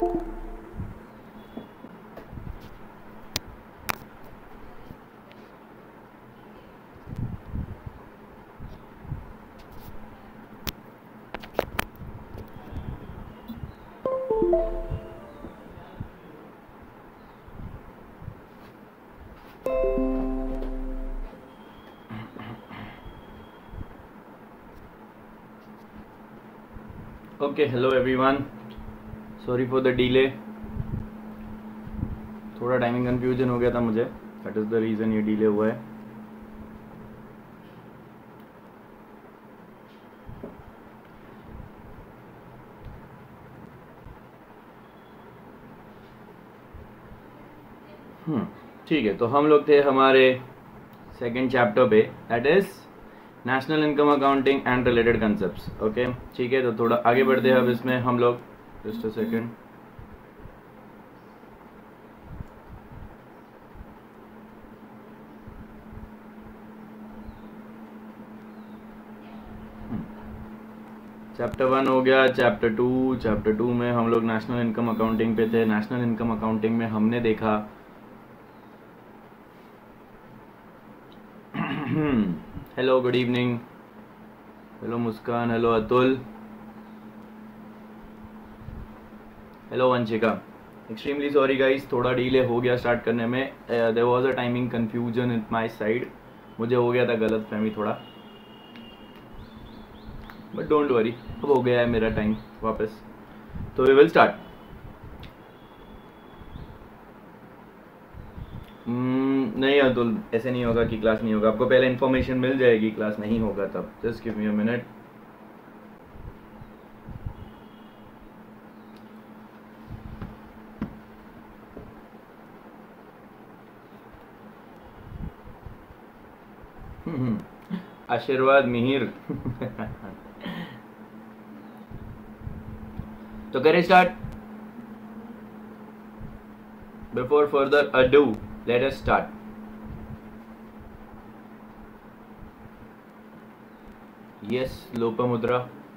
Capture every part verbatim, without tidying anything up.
Okay, hello everyone, sorry for the delay. थोड़ा timing confusion हो गया था मुझे, दैट इज़ द रीज़न ये डिले हुआ है। हम्म ठीक है, तो हम लोग थे हमारे सेकंड चैप्टर पे, that is national income accounting and related concepts. Okay, ठीक है, तो थोड़ा आगे बढ़ते हैं अब इसमें हम लोग। Just a second. Chapter one हो गया, चैप्टर टू चैप्टर टू में हम लोग नेशनल इनकम अकाउंटिंग पे थे। नेशनल इनकम अकाउंटिंग में हमने देखा hello, good evening, hello Muskan, hello Atul, hello Vanshika. Extremely sorry guys, थोड़ा डिले हो गया स्टार्ट करने में। There was a timing confusion in my side, मुझे हो गया था गलत फहमी थोड़ा, बट डोंट वरी, अब हो गया है मेरा टाइम वापस। तो वी विल स्टार्ट। नहीं अतुल, ऐसे नहीं होगा कि क्लास नहीं होगा, आपको पहले इन्फॉर्मेशन मिल जाएगी, क्लास नहीं होगा तब। Just give me a minute. Ashirwad Mihir तो करें start. Before further ado, let us start. Yes, Lopamudra.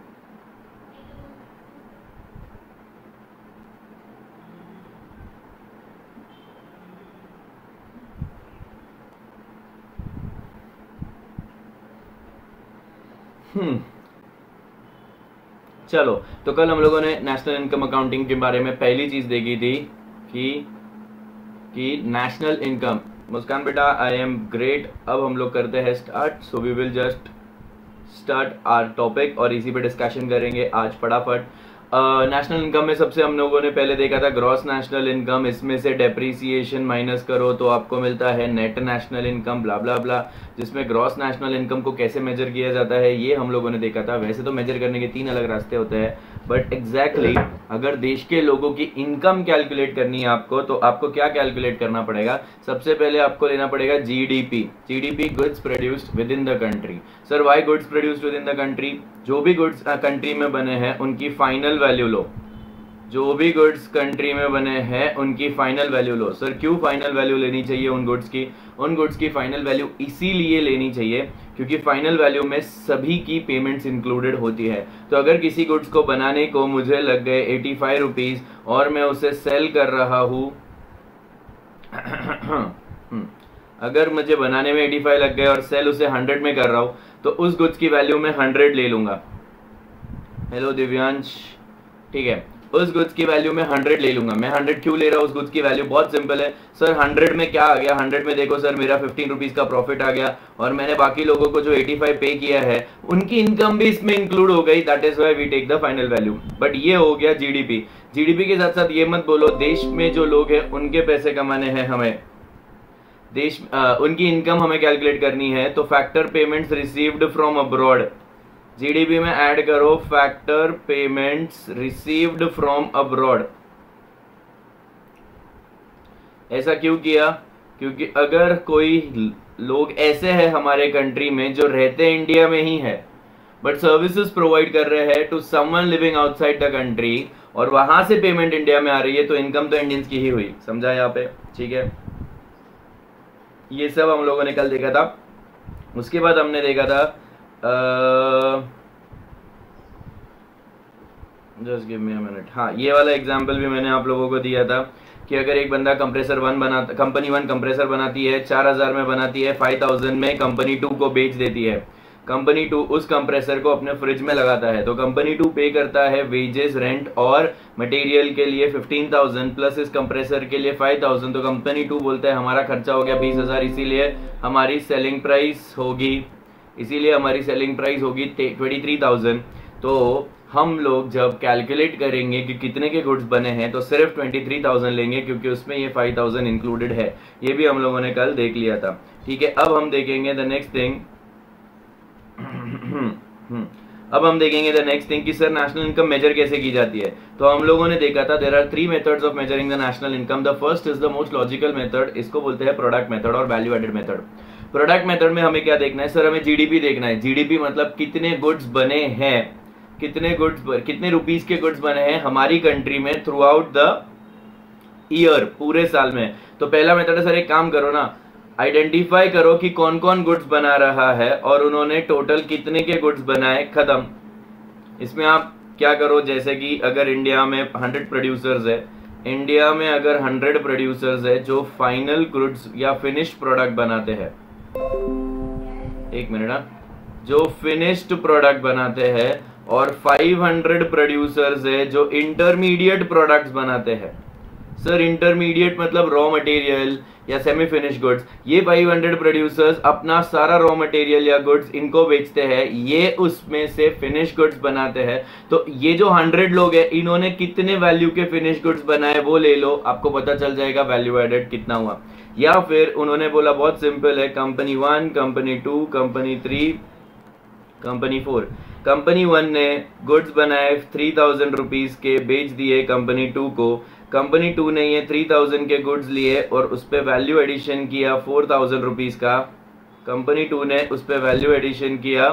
Hmm चलो, तो कल हम लोगों ने नेशनल इनकम अकाउंटिंग के बारे में पहली चीज देखी थी कि कि नेशनल इनकम। मुस्कान बेटा, आई एम ग्रेट। अब हम लोग करते हैं start. So we will just start our topic और इसी पे डिस्कशन करेंगे आज फटाफट। नेशनल uh, इनकम में सबसे हम लोगों ने पहले देखा था ग्रॉस नेशनल इनकम। इसमें से डेप्रीसिएशन माइनस करो तो आपको मिलता है net national income, blah blah blah, जिसमें ग्रॉस नेशनल इनकम को कैसे मेजर किया जाता है ये हम लोगों ने देखा था। वैसे तो मेजर करने के तीन अलग रास्ते होते हैं, बट एग्जैक्टली exactly, अगर देश के लोगों की इनकम कैलकुलेट करनी है आपको, तो आपको क्या कैलकुलेट करना पड़ेगा? सबसे पहले आपको लेना पड़ेगा GDP. GDP, goods produced within the country. Sir why goods produced within the country? जो भी गुड्स कंट्री में बने हैं उनकी फाइनल वैल्यू लो। जो भी गुड्स कंट्री में बने हैं उनकी फाइनल वैल्यू लो। सर क्यों फाइनल वैल्यू लेनी चाहिए उन गुड्स की? उन गुड्स की फाइनल वैल्यू इसीलिए लेनी चाहिए क्योंकि फाइनल वैल्यू में सभी की पेमेंट्स इंक्लूडेड होती है। तो अगर किसी गुड्स को बनाने को मुझे लग गए एटी फाइव रुपीज और मैं उसे सेल कर रहा हूं अगर मुझे बनाने में एटी फाइव लग गए और सेल उसे हंड्रेड में कर रहा हूं, तो उस गुड्स की वैल्यू में हंड्रेड ले लूंगा। हेलो दिव्यांश, ठीक है, उस गुड्स की वैल्यू में हंड्रेड ले लूंगा। मैं हंड्रेड क्यों ले रहा हूं? उस गुड्स की वैल्यू बहुत सिंपल है सर। हंड्रेड में क्या आ गया? हंड्रेड में देखो सर, मेरा फिफ्टीन रुपीज का प्रॉफिट आ गया और मैंने बाकी लोगों को जो एटी फाइव पे किया है उनकी इनकम भी इसमें इंक्लूड हो गई। That is why we take the final value. But ये हो गया जीडीपी। जीडीपी के साथ साथ ये मत बोलो देश में जो लोग हैं उनके पैसे कमाने हैं हमें, देश आ, उनकी इनकम हमें कैलकुलेट करनी है। तो factor payments received from abroad, GDP में ऐड करो factor payments received from abroad. ऐसा क्यों किया? क्योंकि अगर कोई लोग ऐसे हैं हमारे कंट्री में जो रहते इंडिया में ही है बट सर्विसेज प्रोवाइड कर रहे हैं to someone living outside the country और वहां से पेमेंट इंडिया में आ रही है, तो इनकम तो इंडियंस की ही हुई। समझा यहाँ पे? ठीक है, ये सब हम लोगों ने कल देखा था। उसके बाद हमने देखा था just give me a minute. हाँ, ये वाला एग्जांपल भी मैंने आप लोगों को दिया था कि अगर एक बंदा कंप्रेसर वन बनाता, कंपनी वन कंप्रेसर बनाती है, चार हजार में बनाती है, फाइव थाउजेंड में कंपनी टू को बेच देती है। कंपनी टू उस कंप्रेसर को अपने फ्रिज में लगाता है, तो कंपनी टू पे करता है वेजेस, रेंट और मटेरियल के लिए फिफ्टीन थाउजेंड प्लस इस कंप्रेसर के लिए फाइव थाउजेंड। तो कंपनी टू बोलता है हमारा खर्चा हो गया बीस हजार, इसीलिए हमारी सेलिंग प्राइस होगी इसीलिए हमारी सेलिंग प्राइस होगी ट्वेंटी थ्री थाउजेंड। तो हम लोग जब कैलकुलेट करेंगे कि कितने के गुड्स बने हैं तो सिर्फ ट्वेंटी थ्री थाउजेंड लेंगे, क्योंकि उसमें ये फाइव थाउजेंड इंक्लूडेड है। ये भी हम लोगों ने कल देख लिया था। ठीक है, अब हम देखेंगे द नेक्स्ट थिंग अब हम देखेंगे द नेक्स्ट थिंग कि सर नेशनल इनकम मेजर कैसे की जाती है। तो हम लोगों ने देखा था there are three methods of measuring the national income. The first is the most logical method, इसको बोलते हैं प्रोडक्ट मेथड और value added method. Product method में हमें क्या देखना है सर, हमें जीडीपी देखना है। जीडीपी मतलब कितने गुड्स बने हैं, कितने गुड्स कितने रुपीस के गुड्स बने हैं हमारी कंट्री में थ्रू आउट द ईयर, पूरे साल में। तो पहला मेथड है सर, एक काम करो ना, आइडेंटिफाई करो कि कौन कौन गुड्स बना रहा है और उन्होंने टोटल कितने के गुड्स बनाए, खत्म। इसमें आप क्या करो, जैसे कि अगर इंडिया में हंड्रेड प्रोड्यूसर्स है, इंडिया में अगर हंड्रेड प्रोड्यूसर्स है जो फाइनल गुड्स या फिनिश्ड प्रोडक्ट बनाते हैं, एक मिनट, जो फिनिश्ड प्रोडक्ट बनाते हैं, और फाइव हंड्रेड प्रोड्यूसर्स है जो इंटरमीडिएट प्रोडक्ट्स बनाते हैं। सर इंटरमीडिएट मतलब रॉ मटेरियल या सेमी फिनिश गुड्स। ये फाइव हंड्रेड प्रोड्यूसर्स अपना सारा रॉ मटेरियल या गुड्स इनको बेचते हैं, ये उसमें से फिनिश गुड्स बनाते हैं। तो ये जो हंड्रेड लोग हैं इन्होंने कितने वैल्यू के फिनिश गुड्स बनाए वो ले लो, आपको पता चल जाएगा वैल्यू एडेड कितना हुआ। या फिर उन्होंने बोला बहुत सिंपल है, company one, company two, company three, company four. Company one ने गुड्स बनाए थ्री थाउजेंड रुपीज के, बेच दिए कंपनी टू को। कंपनी टू ने ये थ्री थाउजेंड के गुड्स लिए और उस पे वैल्यू एडिशन किया फोर थाउजेंड रुपीज का। कंपनी टू ने उस पे वैल्यू एडिशन किया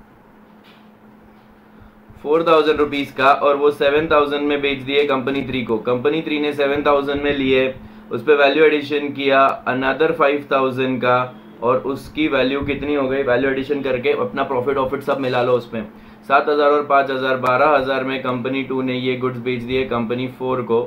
फोर थाउजेंड रुपीज का और वो सेवन थाउजेंड में बेच दिए कंपनी थ्री को। कंपनी थ्री ने सेवन थाउजेंड में लिए, उस पे वैल्यू एडिशन किया अनदर फाइव थाउजेंड का, और उसकी वैल्यू कितनी हो गई, वैल्यू एडिशन करके अपना प्रॉफिट ऑफिट सब मिला लो उसमें, सात हजार और पांच हजार बारह हजार में कंपनी टू ने ये गुड्स बेच दिए कंपनी फोर को।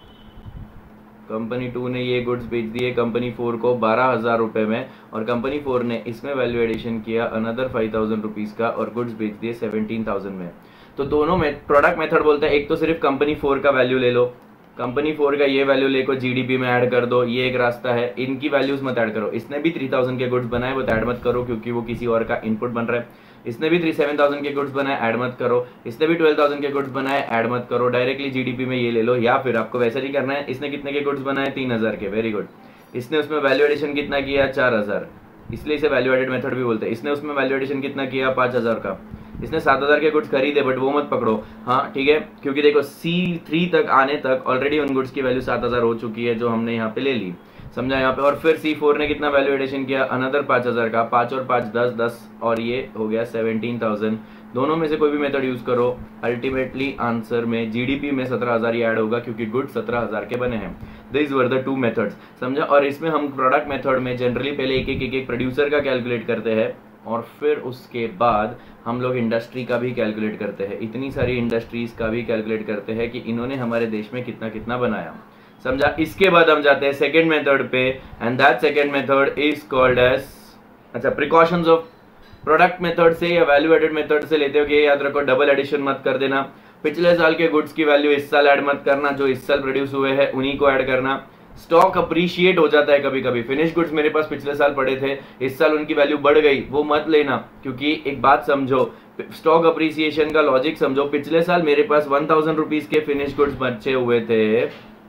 कंपनी टू ने ये गुड्स बेच दिए कंपनी फोर को बारह हजार रुपए में, और कंपनी फोर ने इसमें वैल्यू एडिशन किया अनदर फाइव थाउजेंड रुपीज का और गुड्स बेच दिए सेवनटीन थाउजेंड में। तो दोनों में प्रोडक्ट मेथड बोलते हैं, एक तो सिर्फ कंपनी फोर का वैल्यू ले लो, कंपनी फोर का ये वैल्यू लेकर जीडीपी में ऐड कर दो, ये एक रास्ता है। इनकी वैल्यूज मत ऐड करो, इसने भी थ्री थाउजेंड के गुड्स बनाए वो ऐड मत करो क्योंकि वो किसी और का इनपुट बन रहा है। इसने भी थ्री सेवन थाउजेंड के गुड्स बनाए, ऐड मत करो। इसने भी ट्वेल्व थाउजेंड के गुड्स बनाए, ऐड मत करो, डायरेक्टली जीडीपी में ये ले लो। या फिर आपको वैसे नहीं करना है, इसने कितने के गुड्स बनाए, तीन हजार के, वेरी गुड। इसने उसमें वैल्यू एडिशन कितना किया, चार हजार, इसलिए इसे वैल्यू एडेड मेथड भी बोलते हैं। इसने उसमें वैल्यू एडिशन कितना किया, पांच हजार का। इसने सात हजार के गुड्स खरीदे बट वो मत पकड़ो, हाँ ठीक है, क्योंकि देखो सी थ्री तक आने तक ऑलरेडी उन गुड्स की वैल्यू सात हजार हो चुकी है जो हमने यहाँ पे ले ली, समझा यहाँ पे। और फिर सी फोर ने कितना वैल्यू एडिशन किया, अनदर पांच हजार का, पांच और पांच दस, दस और ये हो गया सेवनटीन थाउजेंड। दोनों में से कोई भी मेथड यूज करो, अल्टीमेटली आंसर में जीडीपी में सत्रह हजार ही ऐड होगा क्योंकि गुड सत्रह हजार के बने हैं। This were the two methods, समझा। और इसमें हम प्रोडक्ट मेथड में जनरली पहले एक एक एक एक प्रोड्यूसर का कैलकुलेट करते हैं और फिर उसके बाद हम लोग इंडस्ट्री का भी कैलकुलेट करते हैं। इतनी सारी इंडस्ट्रीज का भी कैलकुलेट करते हैं कि इन्होंने हमारे देश में कितना कितना बनाया, समझा। इसके बाद हम जाते हैं सेकेंड मेथड पे, and that second method is called as, अच्छा, प्रिकॉशंस ऑफ प्रोडक्ट मेथड से या वैल्यू एडेड मेथड से लेते हो कि याद रखो डबल एडिशन मत कर देना। पिछले साल के गुड्स की वैल्यू इस साल ऐड मत करना, जो इस साल प्रोड्यूस हुए हैं उन्हीं को ऐड करना। स्टॉक अप्रिशिएट हो जाता है कभी कभी, फिनिश गुड्स मेरे पास पिछले साल पड़े थे, इस साल उनकी वैल्यू बढ़ गई, वो मत लेना, क्योंकि एक बात समझो, स्टॉक अप्रिसिएशन का लॉजिक समझो। पिछले साल मेरे पास वन थाउजेंड रुपीज के फिनिश गुड्स बचे हुए थे,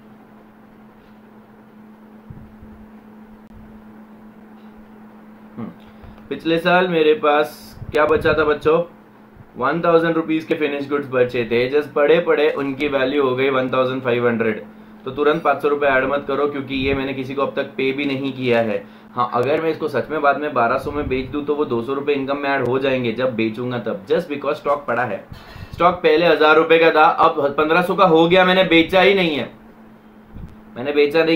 पिछले साल मेरे पास क्या बचा था बच्चों, वन थाउजेंड रुपीज के फिनिश गुड्स बचे थे, जस्ट पड़े पड़े उनकी वैल्यू हो गई वन थाउजेंड फाइव हंड्रेड। तो तुरंत पाँच सौ रुपए ऐड मत करो क्योंकि ये मैंने किसी को अब तक पे भी नहीं किया है। हाँ, अगर मैं इसको सच में बाद में बारह सौ में बेच दूं तो वो दो सौ रुपए इनकम में ऐड हो जाएंगे जब बेचूंगा तब, जस्ट बिकॉज स्टॉक पड़ा है। स्टॉक पहले हजार रुपए का था, अब पंद्रह सौ का हो गया, मैंने बेचा ही नहीं है, मैंने बेचा नहीं है,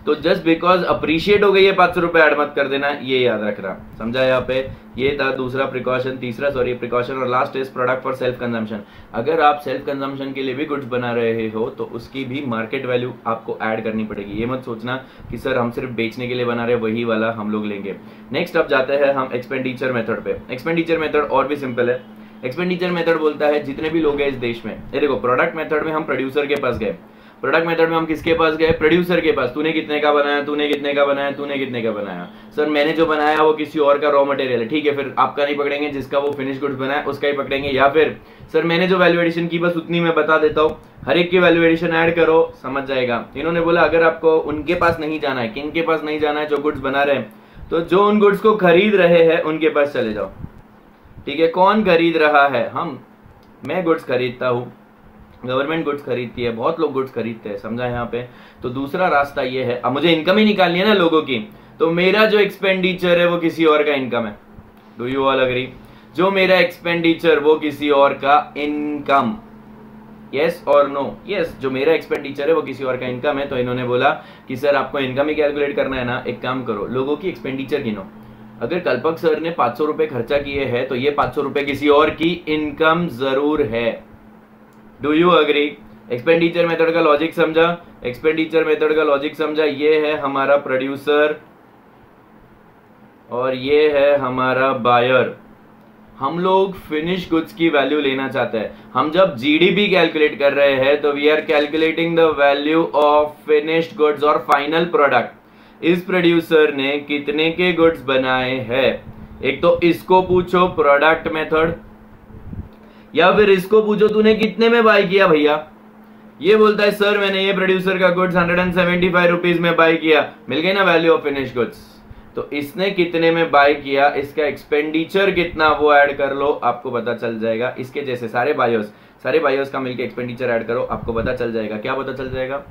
तो जस्ट बिकॉज अप्रिशिएट हो गई है पाँच सौ रुपए ऐड मत कर देना, ये याद रखना, समझा यहाँ पे। ये था दूसरा प्रिकॉशन, तीसरा सॉरी प्रिकॉशन, और last is product for self consumption. अगर आप सेल्फ कंजम्पशन के लिए भी गुड्स बना रहे हो तो उसकी भी मार्केट वैल्यू आपको ऐड करनी पड़ेगी। ये मत सोचना कि सर हम सिर्फ बेचने के लिए बना रहे हैं, वही वाला हम लोग लेंगे। नेक्स्ट अब जाते हैं हम एक्सपेंडिचर मेथड पे। एक्सपेंडिचर मेथड और भी सिंपल है। एक्सपेंडिचर मेथड बोलता है जितने भी लोग हैं इस देश में, ये देखो प्रोडक्ट मेथड में हम प्रोड्यूसर के पास गए, प्रोडक्ट मेथड में हम किसके पास गए, प्रोड्यूसर के पास। तूने कितने का बनाया, तूने कितने का बनाया, तूने कितने का बनाया। सर मैंने जो बनाया वो किसी और का रॉ मटेरियल है, ठीक है, फिर आपका नहीं पकड़ेंगे, जिसका वो फिनिश गुड्स बनाया उसका ही पकड़ेंगे। या फिर सर मैंने जो वैल्यू एडिशन की बस उतनी मैं बता देता हूँ, हर एक की वैल्यू एडिशन ऐड करो, समझ जाएगा। इन्होंने बोला अगर आपको उनके पास नहीं जाना है, किन के पास नहीं जाना है, जो गुड्स बना रहे हैं, तो जो उन गुड्स को खरीद रहे हैं उनके पास चले जाओ, ठीक है। कौन खरीद रहा है, हम, मैं गुड्स खरीदता हूँ, गवर्नमेंट गुड्स खरीदती है, बहुत लोग गुड्स खरीदते हैं, समझा यहाँ पे। तो दूसरा रास्ता ये है, अब मुझे इनकम ही निकालनी है ना लोगों की, तो मेरा जो एक्सपेंडिचर है वो किसी और का इनकम है। Do you all agree? जो मेरा एक्सपेंडिचर वो किसी और का इनकम, यस और नो? यस, जो मेरा एक्सपेंडिचर है वो किसी और का इनकम है। तो इन्होंने बोला कि सर आपको इनकम ही कैलकुलेट करना है ना, एक काम करो लोगों की एक्सपेंडिचर गिनो। अगर कल्पक सर ने पाँच सौ रुपए खर्चा किए हैं तो ये पाँच सौ रुपए किसी और की इनकम जरूर है। Do you agree? Expenditure method का लॉजिक समझा? एक्सपेंडिचर मेथड का लॉजिक समझा? ये है हमारा प्रोड्यूसर और ये है हमारा बायर। हम लोग फिनिश गुड्स की वैल्यू लेना चाहते हैं। हम जब जीडीपी कैलकुलेट कर रहे हैं तो we are calculating the value of finished goods और फाइनल प्रोडक्ट। इस प्रोड्यूसर ने कितने के गुड्स बनाए हैं, एक तो इसको पूछो प्रोडक्ट मेथड, या फिर इसको पूछो तूने कितने में बाय किया भैया। ये बोलता है सर मैंने ये प्रोड्यूसर का goods hundred and seventy five rupees में बाय किया, मिल गई ना वैल्यू ऑफ फिनिश गुड्स। तो इसने कितने में बाय किया, इसका एक्सपेंडिचर कितना वो ऐड कर लो, आपको पता चल जाएगा। इसके जैसे सारे बायर्स सारे बायर्स का मिलके एक्सपेंडिचर ऐड करो, आपको पता चल जाएगा। क्या पता चल जाएगा?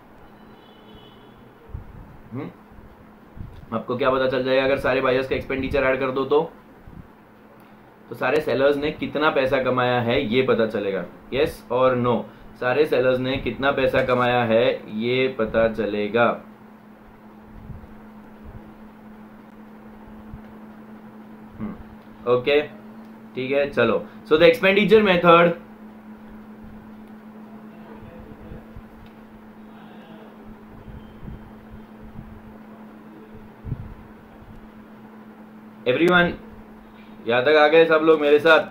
हम्म आपको क्या पता चल जाएगा अगर सारे बायर्स का एक्सपेंडिचर ऐड कर दो तो तो सारे सेलर्स ने कितना पैसा कमाया है ये पता चलेगा। यस और नो? सारे सेलर्स ने कितना पैसा कमाया है ये पता चलेगा। ओके ठीक है, चलो। So the expenditure method, everyone यहां तक आ गए सब लोग मेरे साथ?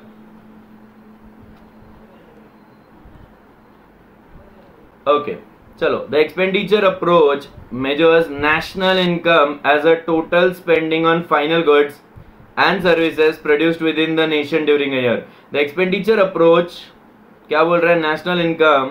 ओके okay, चलो। The expenditure approach measures national income as a total spending on final goods and services produced within the nation during a year. The expenditure approach क्या बोल रहा है? national income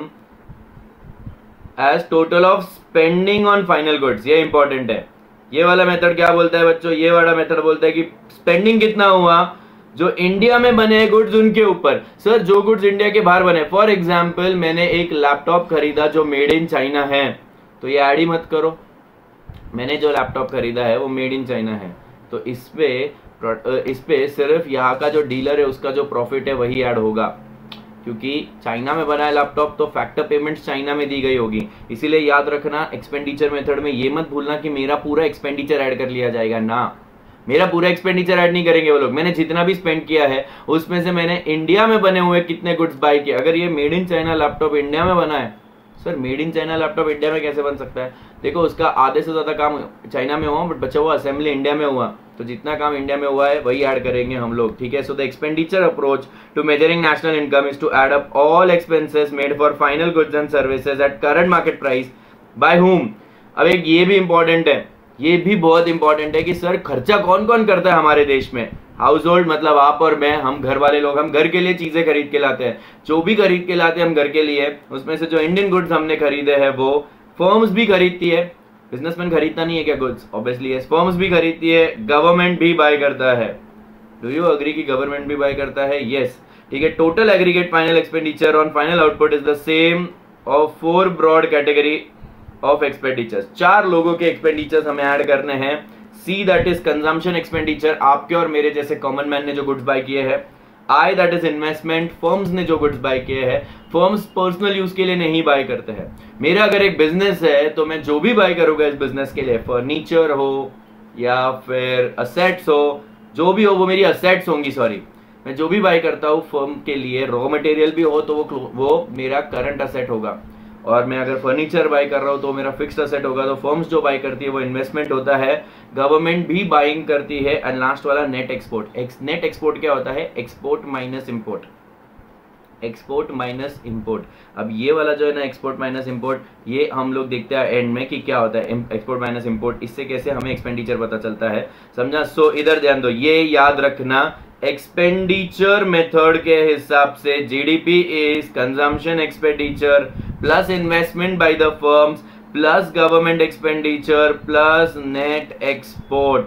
as total of spending on final goods। ये important है। ये वाला method क्या बोलता है बच्चों? ये वाला मेथड बोलता है कि स्पेंडिंग कितना हुआ जो इंडिया में बने गुड्स उनके ऊपर। सर जो गुड्स इंडिया के बाहर बने, फॉर एग्जाम्पल मैंने एक लैपटॉप खरीदा जो मेड इन चाइना है, तो ये ऐड ही मत करो। मैंने जो लैपटॉप खरीदा है वो मेड इन चाइना है, तो इस पे इस पे सिर्फ यहाँ का जो डीलर है उसका जो प्रॉफिट है वही ऐड होगा, क्योंकि चाइना में बना है लैपटॉप तो फैक्टर पेमेंट्स चाइना में दी गई होगी। इसीलिए याद रखना एक्सपेंडिचर मेथड में ये मत भूलना कि मेरा पूरा एक्सपेंडिचर ऐड कर लिया जाएगा ना, मेरा पूरा एक्सपेंडिचर ऐड नहीं करेंगे वो लोग। मैंने जितना भी स्पेंड किया है उसमें से मैंने इंडिया में बने हुए कितने गुड्स बाय किए। अगर ये made in China laptop India में बना है, sir made in China laptop India में कैसे बन सकता है? देखो उसका आधे से ज्यादा काम चाइना में हुआ बट बचा हुआ असेंबली इंडिया में हुआ, तो जितना काम इंडिया में हुआ है वही ऐड करेंगे हम लोग, ठीक है। So the expenditure approach to measuring national income is to add up all expenses made for final goods and services at current market price by whom. अब एक ये भी इंपॉर्टेंट है, ये भी बहुत इंपॉर्टेंट है कि सर खर्चा कौन कौन करता है हमारे देश में। हाउस होल्ड मतलब आप और मैं, हम घर वाले लोग, हम घर के लिए चीजें खरीद के लाते हैं। जो भी खरीद के लाते हैं हम घर के लिए, उसमें से जो इंडियन गुड्स हमने खरीदे हैं वो फर्म्स भी खरीदती है। बिजनेसमैन खरीदता नहीं है क्या गुड्स? ऑब्वियसली यस, फर्म्स भी खरीदती है, गवर्नमेंट भी बाय करता है। डू यू अग्री कि गवर्नमेंट भी बाय करता है? यस, ठीक है। Total aggregate final expenditure on final output is the sum of four broad category of expenditures. चार लोगों के एक्सपेंडिचर्स हमें ऐड करने हैं। C that is consumption expenditure, आपके और मेरे जैसे कॉमन मैन ने जो गुड्स बाय किए हैं। I that is investment, firms ने जो गुड्स बाय किए हैं फर्म्स पर्सनल यूज के लिए नहीं बाय करते हैं। मेरा अगर एक बिजनेस है तो मैं जो भी बाय करूंगा इस बिजनेस के लिए, फर्नीचर हो या फिर असेट्स हो, जो भी हो वो मेरी असेट्स होंगी, सॉरी मैं जो भी बाय करता हूँ फर्म के लिए, रॉ मटेरियल भी हो तो वो वो मेरा करंट असेट होगा। और मैं अगर फर्नीचर बाय कर रहा हूँ तो मेरा फिक्स्ड असेट होगा। तो फर्म्स जो बाय करती है वो इन्वेस्टमेंट होता है, गवर्नमेंट भी बाइंग करती है। एंड लास्ट वाला net export. X, net export क्या होता है? Export minus import, export minus import. अब ये वाला जो है ना एक्सपोर्ट माइनस इंपोर्ट, ये हम लोग देखते हैं एंड में कि क्या होता है एक्सपोर्ट माइनस इंपोर्ट। इससे कैसे हमें एक्सपेंडिचर पता चलता है, समझा? सो so, इधर ध्यान दो, ये याद रखना, एक्सपेंडिचर मेथड के हिसाब से GDP is consumption expenditure plus investment by the firms plus government expenditure plus net export.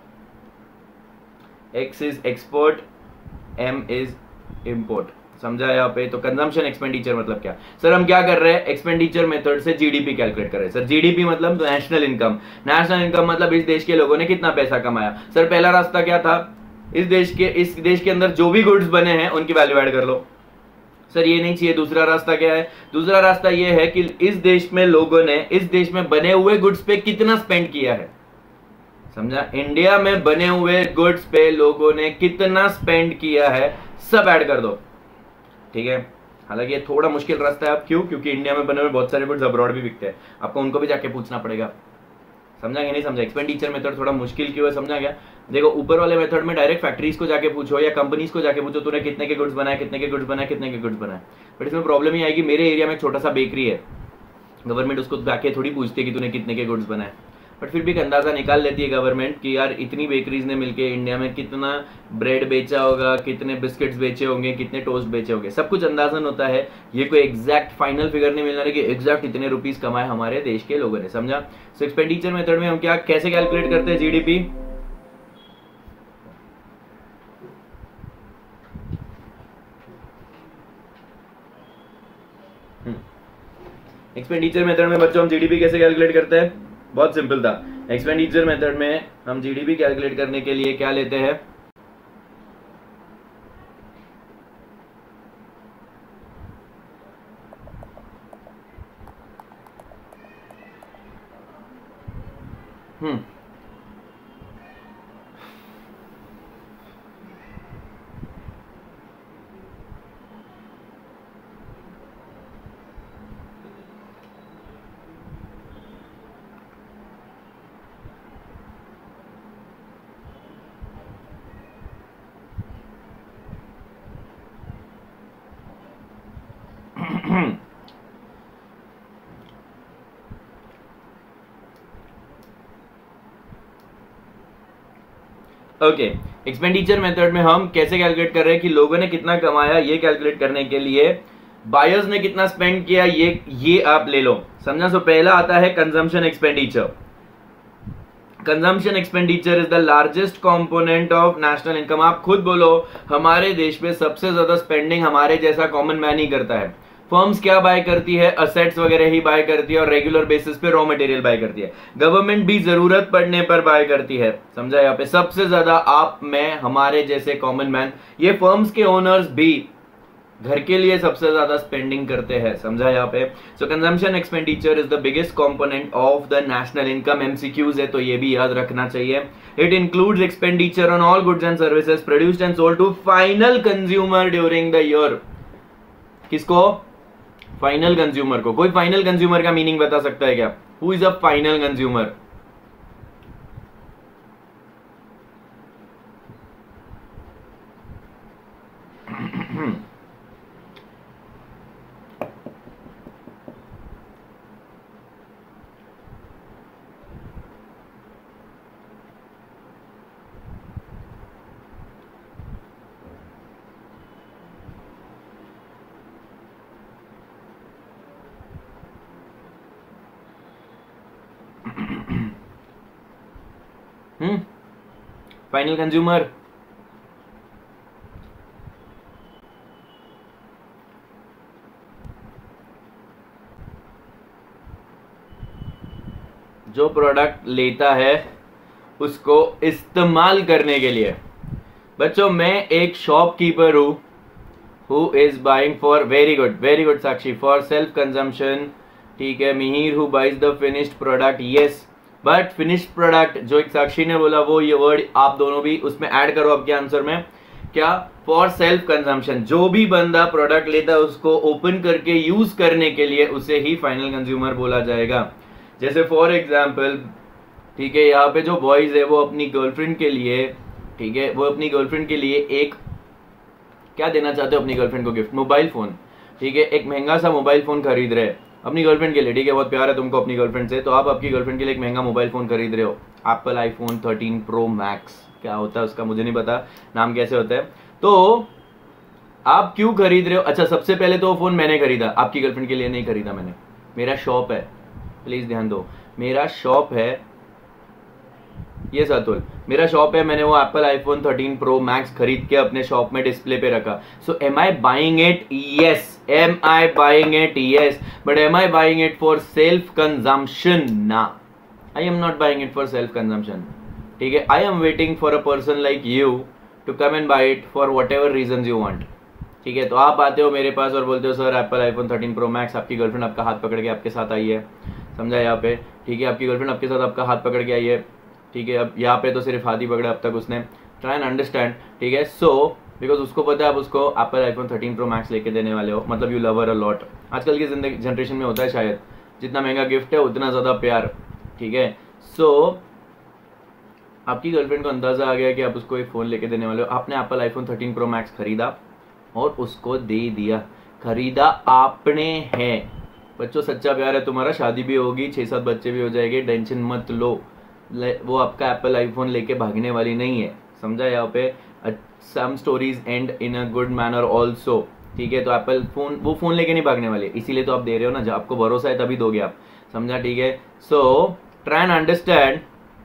X is export, M is import, समझा यहाँ पे? तो कंजम्पशन एक्सपेंडिचर मतलब क्या? सर हम क्या कर रहे हैं, एक्सपेंडिचर मेथड से जीडीपी कैलकुलेट कर रहे हैं। सर जीडीपी मतलब नेशनल इनकम, नेशनल इनकम मतलब इस देश के लोगों ने कितना पैसा कमाया। सर पहला रास्ता क्या था, इस देश के इस देश के अंदर जो भी गुड्स बने हैं उनकी वैल्यू ऐड कर लो। सर ये नहीं चाहिए। दूसरा रास्ता क्या है? दूसरा रास्ता ये है कि इस देश में लोगों ने इस देश में बने हुए गुड्स पे कितना स्पेंड किया है, समझा? इंडिया में बने हुए गुड्स पे लोगों ने कितना स्पेंड किया है, सब ऐड कर दो, ठीक है? हालांकि ये थोड़ा मुश्किल रास्ता है। अब क्यों? क्योंकि इंडिया में बने हुए बहुत सारे गुड्स अब्रॉड भी बिकते हैं, आपको उनको भी जाके पूछना पड़ेगा। समझा कि नहीं समझा? एक्सपेंडिचर मेथड थोड़ा मुश्किल क्यों है, समझा क्या? देखो ऊपर वाले मेथड में डायरेक्ट फैक्ट्रीज को जाके पूछो या कंपनीज को जाके पूछो तूने कितने के गुड्स बनाए, कितने के गुड्स बनाए, कितने के गुड्स बनाए। बट इसमें प्रॉब्लम ही आएगी, मेरे एरिया में एक छोटा सा बेकरी है, गवर्नमेंट उसको जाके थोड़ी पूछती है कि तूने कितने के गुड्स बनाए। बट फिर भी एक अंदाजा निकाल लेती है गवर्नमेंट कि यार इतनी बेकरीज ने मिलके इंडिया में कितना ब्रेड बेचा होगा, कितने बिस्किट्स बेचे होंगे, कितने टोस्ट बेचे होंगे, सब कुछ अंदाजन होता है। ये कोई एग्जैक्ट फाइनल फिगर नहीं मिलना है कि एग्जैक्ट इतने रुपीस कमाए हमारे देश के लोगों ने, समझा? सो एक्सपेंडिचर मेथड में हम क्या कैसे कैलकुलेट करते हैं जीडीपी? एक्सपेंडिचर मेथड में बच्चों हम जीडीपी कैसे कैलकुलेट करते हैं? बहुत सिंपल था। एक्सपेंडिचर मेथड में हम जीडीपी कैलकुलेट करने के लिए क्या लेते हैं, हम्म ओके, एक्सपेंडिचर मेथड में हम कैसे कैलकुलेट कर रहे हैं कि लोगों ने कितना कमाया, ये कैलकुलेट करने के लिए बायर्स ने कितना स्पेंड किया, ये ये आप ले लो, समझा? सो पहला आता है consumption expenditure. Consumption expenditure is the largest component of national income. आप खुद बोलो, हमारे देश में सबसे ज्यादा स्पेंडिंग हमारे जैसा कॉमन मैन ही करता है। फर्म्स क्या बाय करती है? असेट्स वगैरह ही बाय करती है और रेगुलर बेसिस पे रॉ मटेरियल बाय करती है। गवर्नमेंट भी जरूरत पड़ने पर बाय करती है, समझा? यहाँ पे सबसे ज्यादा आप, मैं, हमारे जैसे कॉमन मैन, ये फर्म्स के ओनर्स भी घर के लिए सबसे ज्यादा स्पेंडिंग करते हैं, समझा यहाँ पे? So consumption expenditure is the biggest component of the national income. MCQs है तो ये भी याद रखना चाहिए। It includes expenditure on all goods and services produced and sold to final consumer during the year. किसको? फाइनल कंज्यूमर को। कोई फाइनल कंज्यूमर का मीनिंग बता सकता है क्या? Who is a final consumer? Hmm final consumer जो प्रोडक्ट लेता है उसको इस्तेमाल करने के लिए, बच्चों मैं एक शॉपकीपर हूँ who is buying for very good very good Sakshi for self consumption, ठीक है। Mihir who buys the finished product, yes but finished product जो एक साक्षी ने बोला वो ये वर्ड आप दोनों भी उसमें ऐड करो आपके आंसर में, क्या फॉर सेल्फ कंजम्पशन। जो भी बंदा प्रोडक्ट लेता है उसको ओपन करके यूज करने के लिए उसे ही फाइनल कंज्यूमर बोला जाएगा। जैसे फॉर एग्जाम्पल, ठीक है, यहाँ पे जो बॉयज है वो अपनी गर्लफ्रेंड के लिए, ठीक है, वो अपनी गर्लफ्रेंड के लिए एक क्या देना चाहते हो अपनी गर्लफ्रेंड को गिफ्ट, मोबाइल फोन, ठीक है, एक महंगा सा मोबाइल फोन खरीद रहे हैं अपनी गर्लफ्रेंड के लिए, ठीक है, बहुत प्यार है तुमको अपनी गर्लफ्रेंड से, तो आप आपकी गर्लफ्रेंड के लिए एक महंगा मोबाइल फोन खरीद रहे हो, Apple iPhone thirteen Pro Max, क्या होता है उसका मुझे नहीं पता नाम कैसे होता है, तो आप क्यों खरीद रहे हो? अच्छा, सबसे पहले तो वो फोन मैंने खरीदा, आपकी गर्लफ्रेंड के लिए नहीं खरीदा मैंने, मेरा शॉप है, प्लीज ध्यान दो, मेरा शॉप है, ये अतुल मेरा शॉप है, मैंने वो Apple iPhone thirteen Pro Max खरीद के अपने शॉप में डिस्प्ले पे रखा। So am I buying it? Yes, am I buying it? Yes, but am I buying it for self consumption? ना, I am not buying it for self consumption, ठीक है। I am waiting for a person like you to come and buy it for whatever reason you want, ठीक है। तो आप आते हो मेरे पास और बोलते हो sir Apple iPhone thirteen Pro Max, आपकी गर्लफ्रेंड आपका हाथ पकड़ के आपके साथ आई है, समझा यहाँ पे, ठीक है, आपकी गर्लफ्रेंड आपके साथ आपका हाथ पकड़ के आई है, ठीक है। अब यहाँ पे तो सिर्फ हाथ ही पकड़ा अब तक उसने, ट्राई एंड अंडरस्टैंड, ठीक है। सो बिकॉज उसको पता है आप उसको Apple iPhone thirteen Pro Max लेके देने वाले हो, मतलब you love her a lot. आजकल की जिंदगी जनरेशन में होता है शायद, जितना महंगा गिफ्ट है उतना ज़्यादा प्यार, ठीक है। सो so, आपकी गर्लफ्रेंड को अंदाजा आ गया कि आप उसको एक फ़ोन लेके देने वाले हो, आपने Apple iPhone thirteen Pro Max खरीदा और उसको दे दिया, खरीदा आपने है। बच्चों सच्चा प्यार है तुम्हारा, शादी भी होगी, छः सात बच्चे भी हो जाएंगे, टेंशन मत लो, वो आपका एप्पल आईफोन लेके भागने वाली नहीं है, समझा यहाँ पे। Some stories and in a good manner also, ठीक है। तो एप्पल फोन वो फोन लेके नहीं भागने वाली, इसीलिए तो आप दे रहे हो ना, जब आपको भरोसा है तभी दोगे आप, समझा, ठीक है। So try and understand.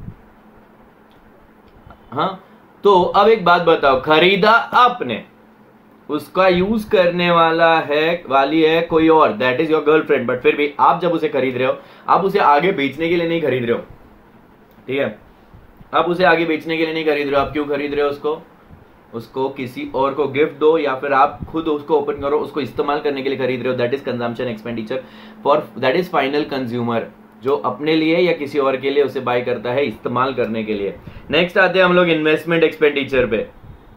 हाँ, तो अब एक बात बताओ, खरीदा आपने, उसका यूज करने वाला है वाली है कोई और, that is your girlfriend, but फिर भी आप जब उसे खरीद रहे हो आप उसे आगे बेचने के लिए नहीं खरीद रहे हो, ठीक है। आप उसे आगे बेचने के लिए नहीं खरीद रहे हो, आप क्यों खरीद रहे हो उसको? उसको किसी और को गिफ्ट दो या फिर आप खुद उसको ओपन करो, उसको इस्तेमाल करने के लिए खरीद रहे हो, that is consumption expenditure for, that is final consumer, जो अपने लिए या किसी और के लिए उसे बाय करता है इस्तेमाल करने के लिए। नेक्स्ट आते हैं हम लोग इन्वेस्टमेंट एक्सपेंडिचर पे,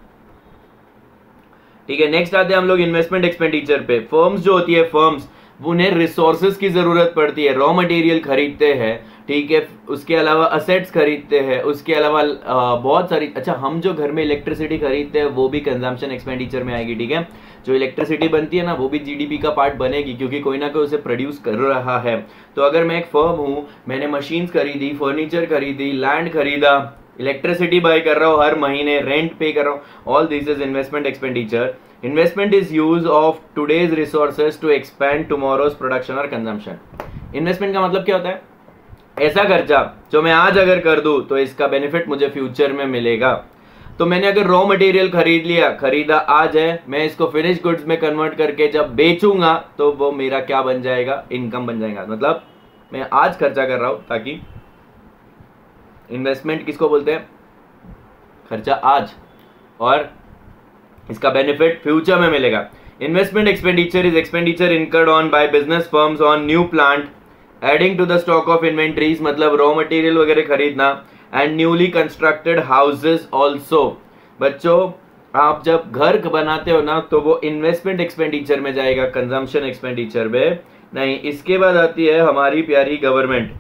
ठीक है। नेक्स्ट आते हैं हम लोग इन्वेस्टमेंट एक्सपेंडिचर पे। फर्म्स जो होती है, फर्म्स उन्हें रिसोर्सेज की जरूरत पड़ती है, रॉ मटेरियल खरीदते हैं, ठीक है, उसके अलावा असेट्स खरीदते हैं, उसके अलावा बहुत सारी, अच्छा हम जो घर में इलेक्ट्रिसिटी खरीदते हैं वो भी कंजम्पशन एक्सपेंडिचर में आएगी, ठीक है। जो इलेक्ट्रिसिटी बनती है ना वो भी जीडीपी का पार्ट बनेगी, क्योंकि कोई ना कोई उसे प्रोड्यूस कर रहा है। तो अगर मैं एक फर्म हूं, मैंने मशीन्स खरीदी, फर्नीचर खरीदी, लैंड खरीदा, इलेक्ट्रिसिटी बाय कर रहा हूँ हर महीने, रेंट पे कर रहा हूँ, all this is investment expenditure. Investment is use of today's resources to expand tomorrow's production और कंजम्पशन। इन्वेस्टमेंट का मतलब क्या होता है? ऐसा खर्चा जो मैं आज अगर कर दूं तो इसका बेनिफिट मुझे फ्यूचर में मिलेगा। तो मैंने अगर रॉ मटेरियल खरीद लिया, खरीदा आज है, मैं इसको फिनिश गुड्स में कन्वर्ट करके जब बेचूंगा तो वो मेरा क्या बन जाएगा? इनकम बन जाएगा। मतलब मैं आज खर्चा कर रहा हूं, ताकि इन्वेस्टमेंट किसको बोलते हैं? खर्चा आज, और इसका बेनिफिट फ्यूचर में मिलेगा। Investment expenditure is expenditure incurred on by business firms on new plant, adding to the stock of inventories, मतलब रॉ मटेरियल वगैरह खरीदना, and newly constructed houses also. बच्चों आप जब घर बनाते हो ना तो वो इन्वेस्टमेंट एक्सपेंडिचर में जाएगा, कंजम्पशन एक्सपेंडिचर में नहीं। इसके बाद आती है हमारी प्यारी गवर्नमेंट,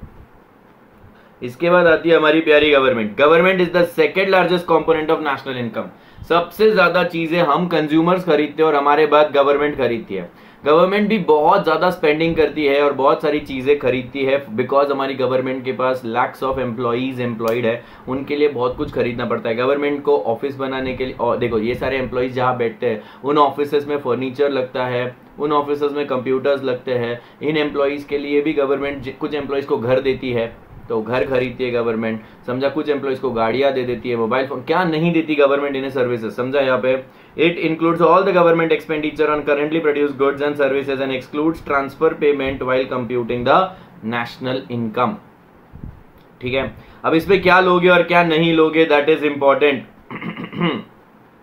इसके बाद आती है हमारी प्यारी government. Government is the second largest component of national income. सबसे ज्यादा चीजें हम कंज्यूमर्स खरीदते हैं और हमारे बाद गवर्नमेंट खरीदती है। गवर्नमेंट भी बहुत ज्यादा स्पेंडिंग करती है और बहुत सारी चीजें खरीदती है, बिकॉज हमारी गवर्नमेंट के पास लैक्स ऑफ एम्प्लॉइज एम्प्लॉयड है, उनके लिए बहुत कुछ खरीदना पड़ता है। गवर्नमेंट को ऑफिस बनाने के लिए, और देखो ये सारे एम्प्लॉइज जहाँ बैठते हैं उन ऑफिस में फर्नीचर लगता है, उन ऑफिस में कंप्यूटर्स लगते हैं। इन एम्प्लॉइज के लिए भी गवर्नमेंट कुछ एम्प्लॉइज को घर देती है, तो घर खरीदती है गवर्नमेंट, समझा। कुछ एम्प्लॉइज को गाड़ियां दे देती है, मोबाइल फोन, क्या नहीं देती गवर्नमेंट इन्हें सर्विसेज, समझा यहाँ पे। It includes all the government expenditure on currently produce goods and services and excludes transfer payment while computing the national income. ठीक है, अब इस पे क्या लोगे और क्या नहीं लोगे, दैट इज इंपॉर्टेंट।